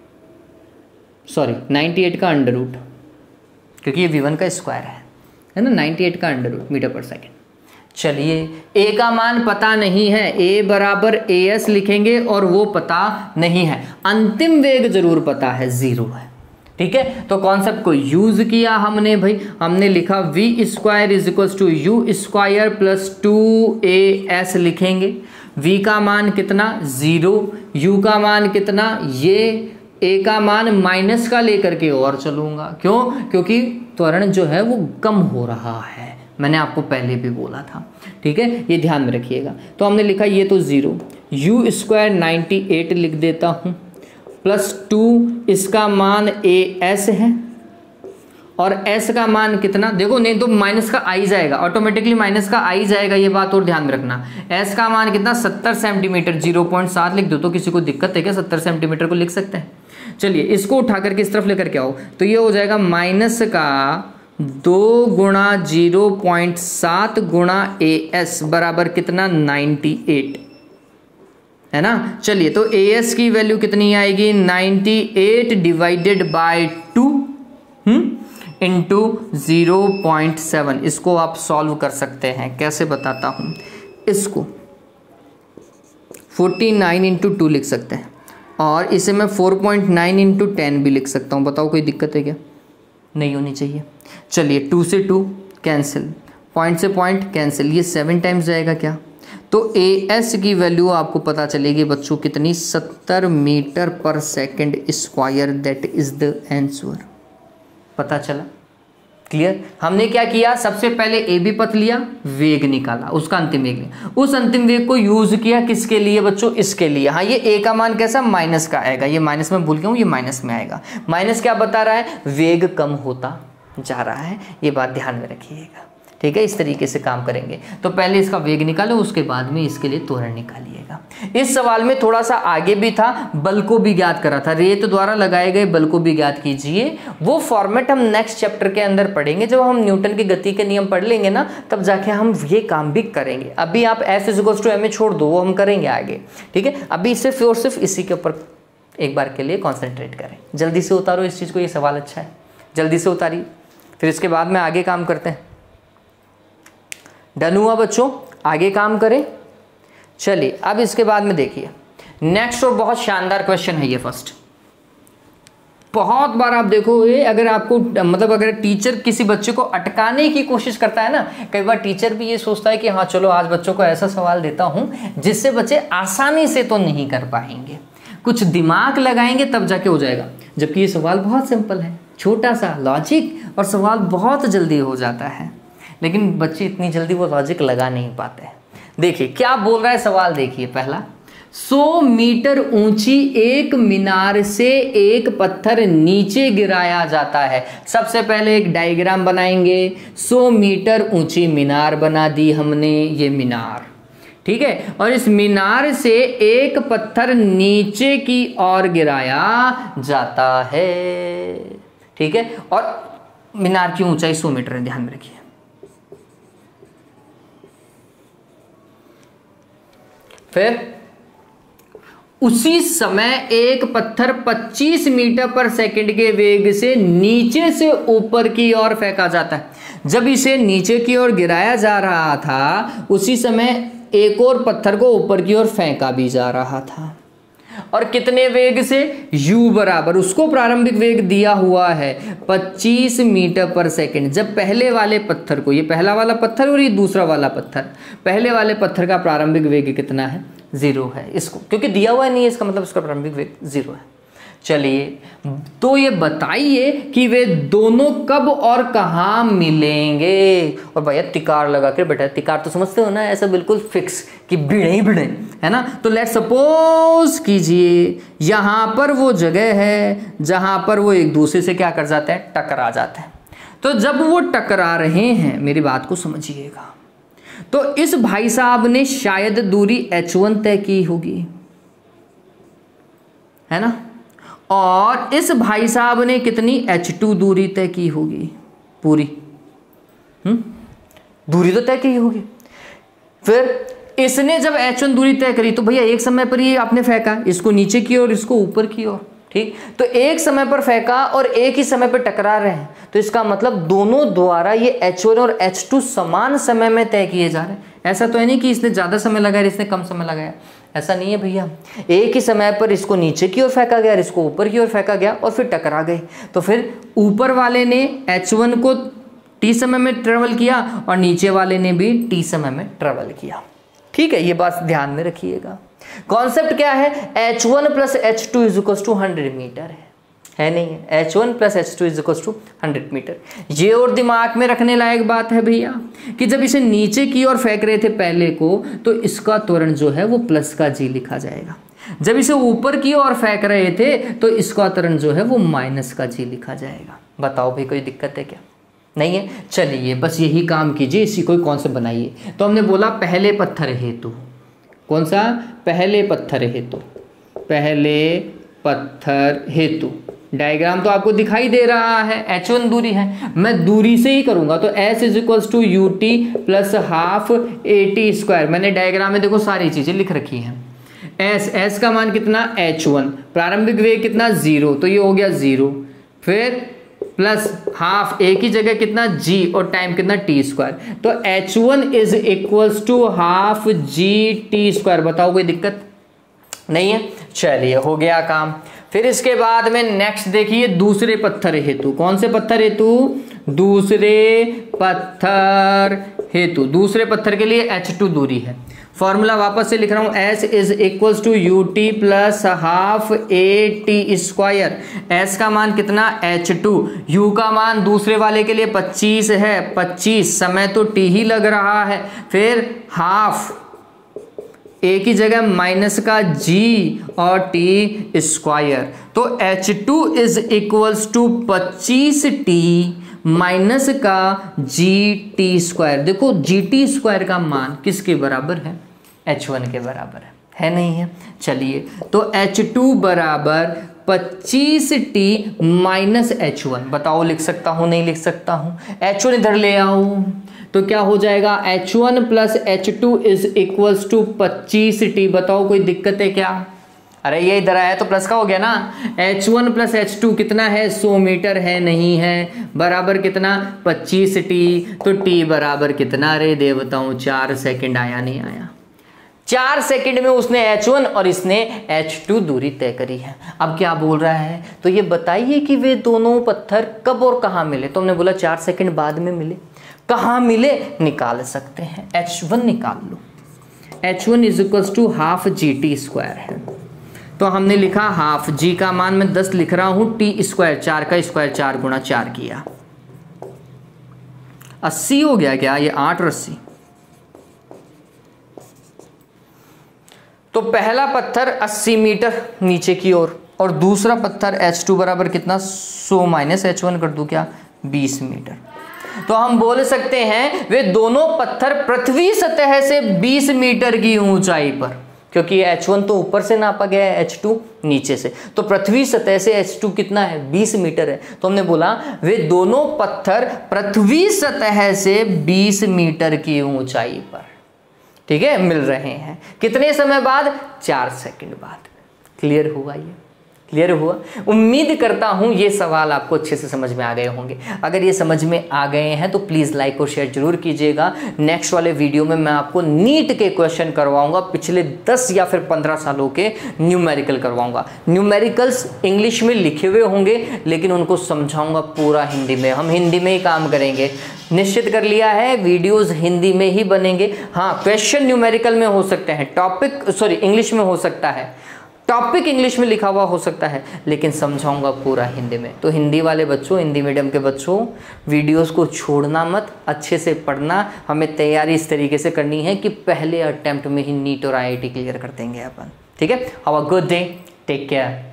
A: sorry ninety eight का अंडर रूट, क्योंकि ये वी वन का स्क्वायर है है ना, नाइन्टी एट का अंडर रूट मीटर पर सेकेंड, चलिए ए का मान पता नहीं है, ए बराबर ए एस लिखेंगे और वो पता नहीं है। अंतिम वेग जरूर पता है, जीरो है। ठीक है, तो कॉन्सेप्ट को यूज किया हमने भाई, हमने लिखा v square is equal to u square plus two a s लिखेंगे। v का मान कितना, जीरो, u का मान कितना, ये a का मान माइनस का लेकर के और चलूंगा। क्यों? क्योंकि त्वरण जो है वो कम हो रहा है, मैंने आपको पहले भी बोला था। ठीक है, ये ध्यान में रखिएगा। तो हमने लिखा ये तो zero, u square ninety eight लिख देता हूँ प्लस टू, इसका मान ए एस है और s का मान कितना, देखो नहीं तो माइनस का आई जाएगा, ऑटोमेटिकली माइनस का आई जाएगा, ये बात और ध्यान में रखना। s का मान कितना, सत्तर सेंटीमीटर, जीरो पॉइंट सात लिख दो तो किसी को दिक्कत है क्या? सत्तर सेंटीमीटर को लिख सकते हैं। चलिए इसको उठा करके इस तरफ लेकर के आओ, तो ये हो जाएगा माइनस का दो गुणा जीरो पॉइंट सात गुणा ए एस बराबर कितना, नाइन्टी एट, है ना। चलिए तो ए एस की वैल्यू कितनी आएगी, ninety eight divided by two hmm into zero point seven. इसको आप सॉल्व कर सकते हैं, कैसे बताता हूँ। इसको फोर्टी नाइन इंटू टू लिख सकते हैं और इसे मैं four point nine into ten भी लिख सकता हूँ। बताओ कोई दिक्कत है क्या? नहीं होनी चाहिए। चलिए टू से टू कैंसिल, पॉइंट से पॉइंट कैंसिल, ये सेवन टाइम्स जाएगा क्या? तो ए एस की वैल्यू आपको पता चलेगी बच्चों कितनी, सत्तर मीटर पर second square. That is the answer. पता चला? क्लियर? हमने क्या किया, सबसे पहले ए बी पथ लिया, वेग निकाला, उसका अंतिम वेग लिया, उस अंतिम वेग को यूज किया किसके लिए बच्चों, इसके लिए। हाँ, ये ए का मान कैसा, माइनस का आएगा, ये माइनस में भूल गया हूँ, ये माइनस में आएगा। माइनस क्या बता रहा है, वेग कम होता जा रहा है, ये बात ध्यान में रखिएगा। ठीक है, इस तरीके से काम करेंगे। तो पहले इसका वेग निकालो, उसके बाद में इसके लिए त्वरण निकालिएगा। इस सवाल में थोड़ा सा आगे भी था, बल को भी ज्ञात करा था, रेत द्वारा लगाए गए बल को भी ज्ञात कीजिए। वो फॉर्मेट हम नेक्स्ट चैप्टर के अंदर पढ़ेंगे, जब हम न्यूटन की गति के नियम पढ़ लेंगे ना, तब जाके हम ये काम भी करेंगे। अभी आप F equals to m a छोड़ दो, वो हम करेंगे आगे। ठीक है, अभी सिर्फ और सिर्फ इसी के ऊपर एक बार के लिए कॉन्सेंट्रेट करें। जल्दी से उतारो इस चीज़ को, ये सवाल अच्छा है, जल्दी से उतारिए, फिर इसके बाद में आगे काम करते हैं। डन हुआ बच्चों? आगे काम करें। चलिए अब इसके बाद में देखिए नेक्स्ट, और बहुत शानदार क्वेश्चन है ये। फर्स्ट बहुत बार आप देखो, ये अगर आपको मतलब अगर टीचर किसी बच्चे को अटकाने की कोशिश करता है ना, कई बार टीचर भी ये सोचता है कि हाँ चलो आज बच्चों को ऐसा सवाल देता हूँ जिससे बच्चे आसानी से तो नहीं कर पाएंगे, कुछ दिमाग लगाएंगे तब जाके हो जाएगा। जबकि ये सवाल बहुत सिंपल है, छोटा सा लॉजिक, और सवाल बहुत जल्दी हो जाता है, लेकिन बच्चे इतनी जल्दी वो लॉजिक लगा नहीं पाते हैं। देखिए क्या बोल रहा है सवाल, देखिए पहला, सौ मीटर ऊंची एक मीनार से एक पत्थर नीचे गिराया जाता है। सबसे पहले एक डायग्राम बनाएंगे। सौ मीटर ऊंची मीनार बना दी हमने, ये मीनार, ठीक है, और इस मीनार से एक पत्थर नीचे की ओर गिराया जाता है। ठीक है, और मीनार की ऊंचाई सौ मीटर है, ध्यान में रखिए। फिर उसी समय एक पत्थर पच्चीस मीटर पर सेकंड के वेग से नीचे से ऊपर की ओर फेंका जाता है। जब इसे नीचे की ओर गिराया जा रहा था, उसी समय एक और पत्थर को ऊपर की ओर फेंका भी जा रहा था। और कितने वेग से, u बराबर, उसको प्रारंभिक वेग दिया हुआ है पच्चीस मीटर पर सेकंड। जब पहले वाले पत्थर को, ये पहला वाला पत्थर और ये दूसरा वाला पत्थर, पहले वाले पत्थर का प्रारंभिक वेग कितना है, जीरो है। इसको क्योंकि दिया हुआ नहीं है, इसका मतलब इसका प्रारंभिक वेग जीरो है। चलिए तो ये बताइए कि वे दोनों कब और कहाँ मिलेंगे। और भैया तिकार लगा कर बैठा है, तिकार तो समझते हो ना, ऐसा बिल्कुल फिक्स कि भिड़े ही भिड़े, है ना। तो लेट सपोज कीजिए यहाँ पर वो जगह है जहाँ पर वो एक दूसरे से क्या कर जाते हैं, टकरा जाते हैं। तो जब वो टकरा रहे हैं, मेरी बात को समझिएगा, तो इस भाई साहब ने शायद दूरी एच वन तय की होगी, है ना, और इस भाई साहब ने कितनी एच टू दूरी तय की होगी, पूरी हम्म दूरी तो तय की होगी। फिर इसने जब एच वन दूरी तय करी, तो भैया एक समय पर ये आपने फेंका, इसको नीचे की ओर, इसको ऊपर की ओर, ठीक। तो एक समय पर फेंका और एक ही समय पर टकरा रहे हैं, तो इसका मतलब दोनों द्वारा ये एच वन और एच टू समान समय में तय किए जा रहे हैं। ऐसा तो है नहीं कि इसने ज़्यादा समय लगाया इसने कम समय लगाया, ऐसा नहीं है भैया। एक ही समय पर इसको नीचे की ओर फेंका गया, इसको ऊपर की ओर फेंका गया और फिर टकरा गए। तो फिर ऊपर वाले ने एच वन को टी समय में ट्रेवल किया और नीचे वाले ने भी टी समय में ट्रेवल किया। ठीक है, ये बात ध्यान में रखिएगा। कॉन्सेप्ट क्या है, h one plus h two is equal to hundred metre है, है नहीं है। H one plus h two is equal to hundred metre. ये और दिमाग में रखने लायक बात है भैया कि जब इसे नीचे की ओर फेंक रहे थे पहले को, तो इसका त्वरण जो है वो प्लस का जी लिखा जाएगा। जब इसे ऊपर की ओर फेंक रहे थे तो इसका त्वरण जो है वो माइनस का जी लिखा जाएगा। बताओ भाई, कोई दिक्कत है क्या? नहीं है। चलिए बस यही काम कीजिए, इसी कोई कॉन्सेप्ट बनाइए। तो हमने बोला पहले पत्थर हेतु, कौन सा? पहले पत्थर हेतु, पहले पत्थर हेतु। डायग्राम तो आपको दिखाई दे रहा है, एच वन दूरी है, मैं दूरी से ही करूंगा। तो s is equals to u t plus half a t square. मैंने डायग्राम में देखो सारी चीजें लिख रखी हैं। एस एस का मान कितना? H one. प्रारंभिक वेग कितना? जीरो, तो ये हो गया जीरो। फिर प्लस हाफ ए की जगह कितना? जी, और टाइम कितना? T square. तो h one is equals to half g t square. बताओ कोई दिक्कत नहीं है? चलिए हो गया काम। फिर इसके बाद में नेक्स्ट देखिए दूसरे पत्थर हेतु। कौन से पत्थर हेतु? दूसरे पत्थर हेतु। दूसरे पत्थर के लिए एच टू दूरी है। फॉर्मूला वापस से लिख रहा हूं, S is equals to u t plus half a t square. S का मान कितना? H two. यू का मान दूसरे वाले के लिए पच्चीस है, पच्चीस, समय तो टी ही लग रहा है। फिर हाफ ए की जगह माइनस का जी और टी स्क्वायर। तो H two is equals to पच्चीस टी माइनस का जी टी स्क्वायर। देखो जी टी स्क्वायर का मान किसके बराबर है? एच वन के बराबर है, है नहीं है? चलिए तो एच टू बराबर पच्चीस टी माइनस एच वन। बताओ लिख सकता हूं नहीं लिख सकता हूं? एच वन इधर ले आओ तो क्या हो जाएगा? H one plus h two is equals to पच्चीस टी। बताओ कोई दिक्कत है क्या? अरे ये इधर आया तो प्लस का हो गया ना। H one plus h two कितना है? सौ मीटर है, नहीं है, बराबर कितना? पच्चीस टी। तो टी बराबर कितना रे देवताओं? चार सेकंड। आया नहीं आया? चार सेकंड में उसने एच वन और इसने एच टू दूरी तय करी है। अब क्या बोल रहा है? तो ये बताइए कि वे दोनों पत्थर कब और कहाँ मिले? तो हमने बोला चार सेकंड बाद में मिले। कहाँ मिले? निकाल सकते हैं, एच वन निकाल लो। H one is equals to half g t square है। तो हमने लिखा हाफ, जी का मान मैं दस लिख रहा हूं, टी स्क्वायर चार का स्क्वायर, चार गुणा चार किया, अस्सी हो गया क्या? ये आठ और अस्सी। तो पहला पत्थर अस्सी मीटर नीचे की ओर और, और दूसरा पत्थर एच टू बराबर कितना? सौ माइनस एच वन कर दूं क्या? बीस मीटर। तो हम बोल सकते हैं वे दोनों पत्थर पृथ्वी सतह से बीस मीटर की ऊंचाई पर, क्योंकि एच वन तो ऊपर से नापा गया है, एच टू नीचे से, तो पृथ्वी सतह से एच टू कितना है? बीस मीटर है। तो हमने बोला वे दोनों पत्थर पृथ्वी सतह से बीस मीटर की ऊंचाई पर, ठीक है, मिल रहे हैं। कितने समय बाद? चार सेकंड बाद। क्लियर हुआ? ये क्लियर हुआ? उम्मीद करता हूं ये सवाल आपको अच्छे से समझ में आ गए होंगे। अगर ये समझ में आ गए हैं तो प्लीज़ लाइक और शेयर जरूर कीजिएगा। नेक्स्ट वाले वीडियो में मैं आपको नीट के क्वेश्चन करवाऊंगा, पिछले दस या फिर पंद्रह सालों के न्यूमेरिकल करवाऊंगा। न्यूमेरिकल्स इंग्लिश में लिखे हुए होंगे लेकिन उनको समझाऊंगा पूरा हिंदी में। हम हिंदी में ही काम करेंगे, निश्चित कर लिया है, वीडियोज़ हिंदी में ही बनेंगे। हाँ, क्वेश्चन न्यूमेरिकल में हो सकते हैं, टॉपिक सॉरी इंग्लिश में हो सकता है, टॉपिक इंग्लिश में लिखा हुआ हो सकता है, लेकिन समझाऊंगा पूरा हिंदी में। तो हिंदी वाले बच्चों, हिंदी मीडियम के बच्चों, वीडियोस को छोड़ना मत, अच्छे से पढ़ना। हमें तैयारी इस तरीके से करनी है कि पहले अटेम्प्ट में ही नीट और आई आई टी क्लियर कर देंगे अपन। ठीक है? Have a good day, take care.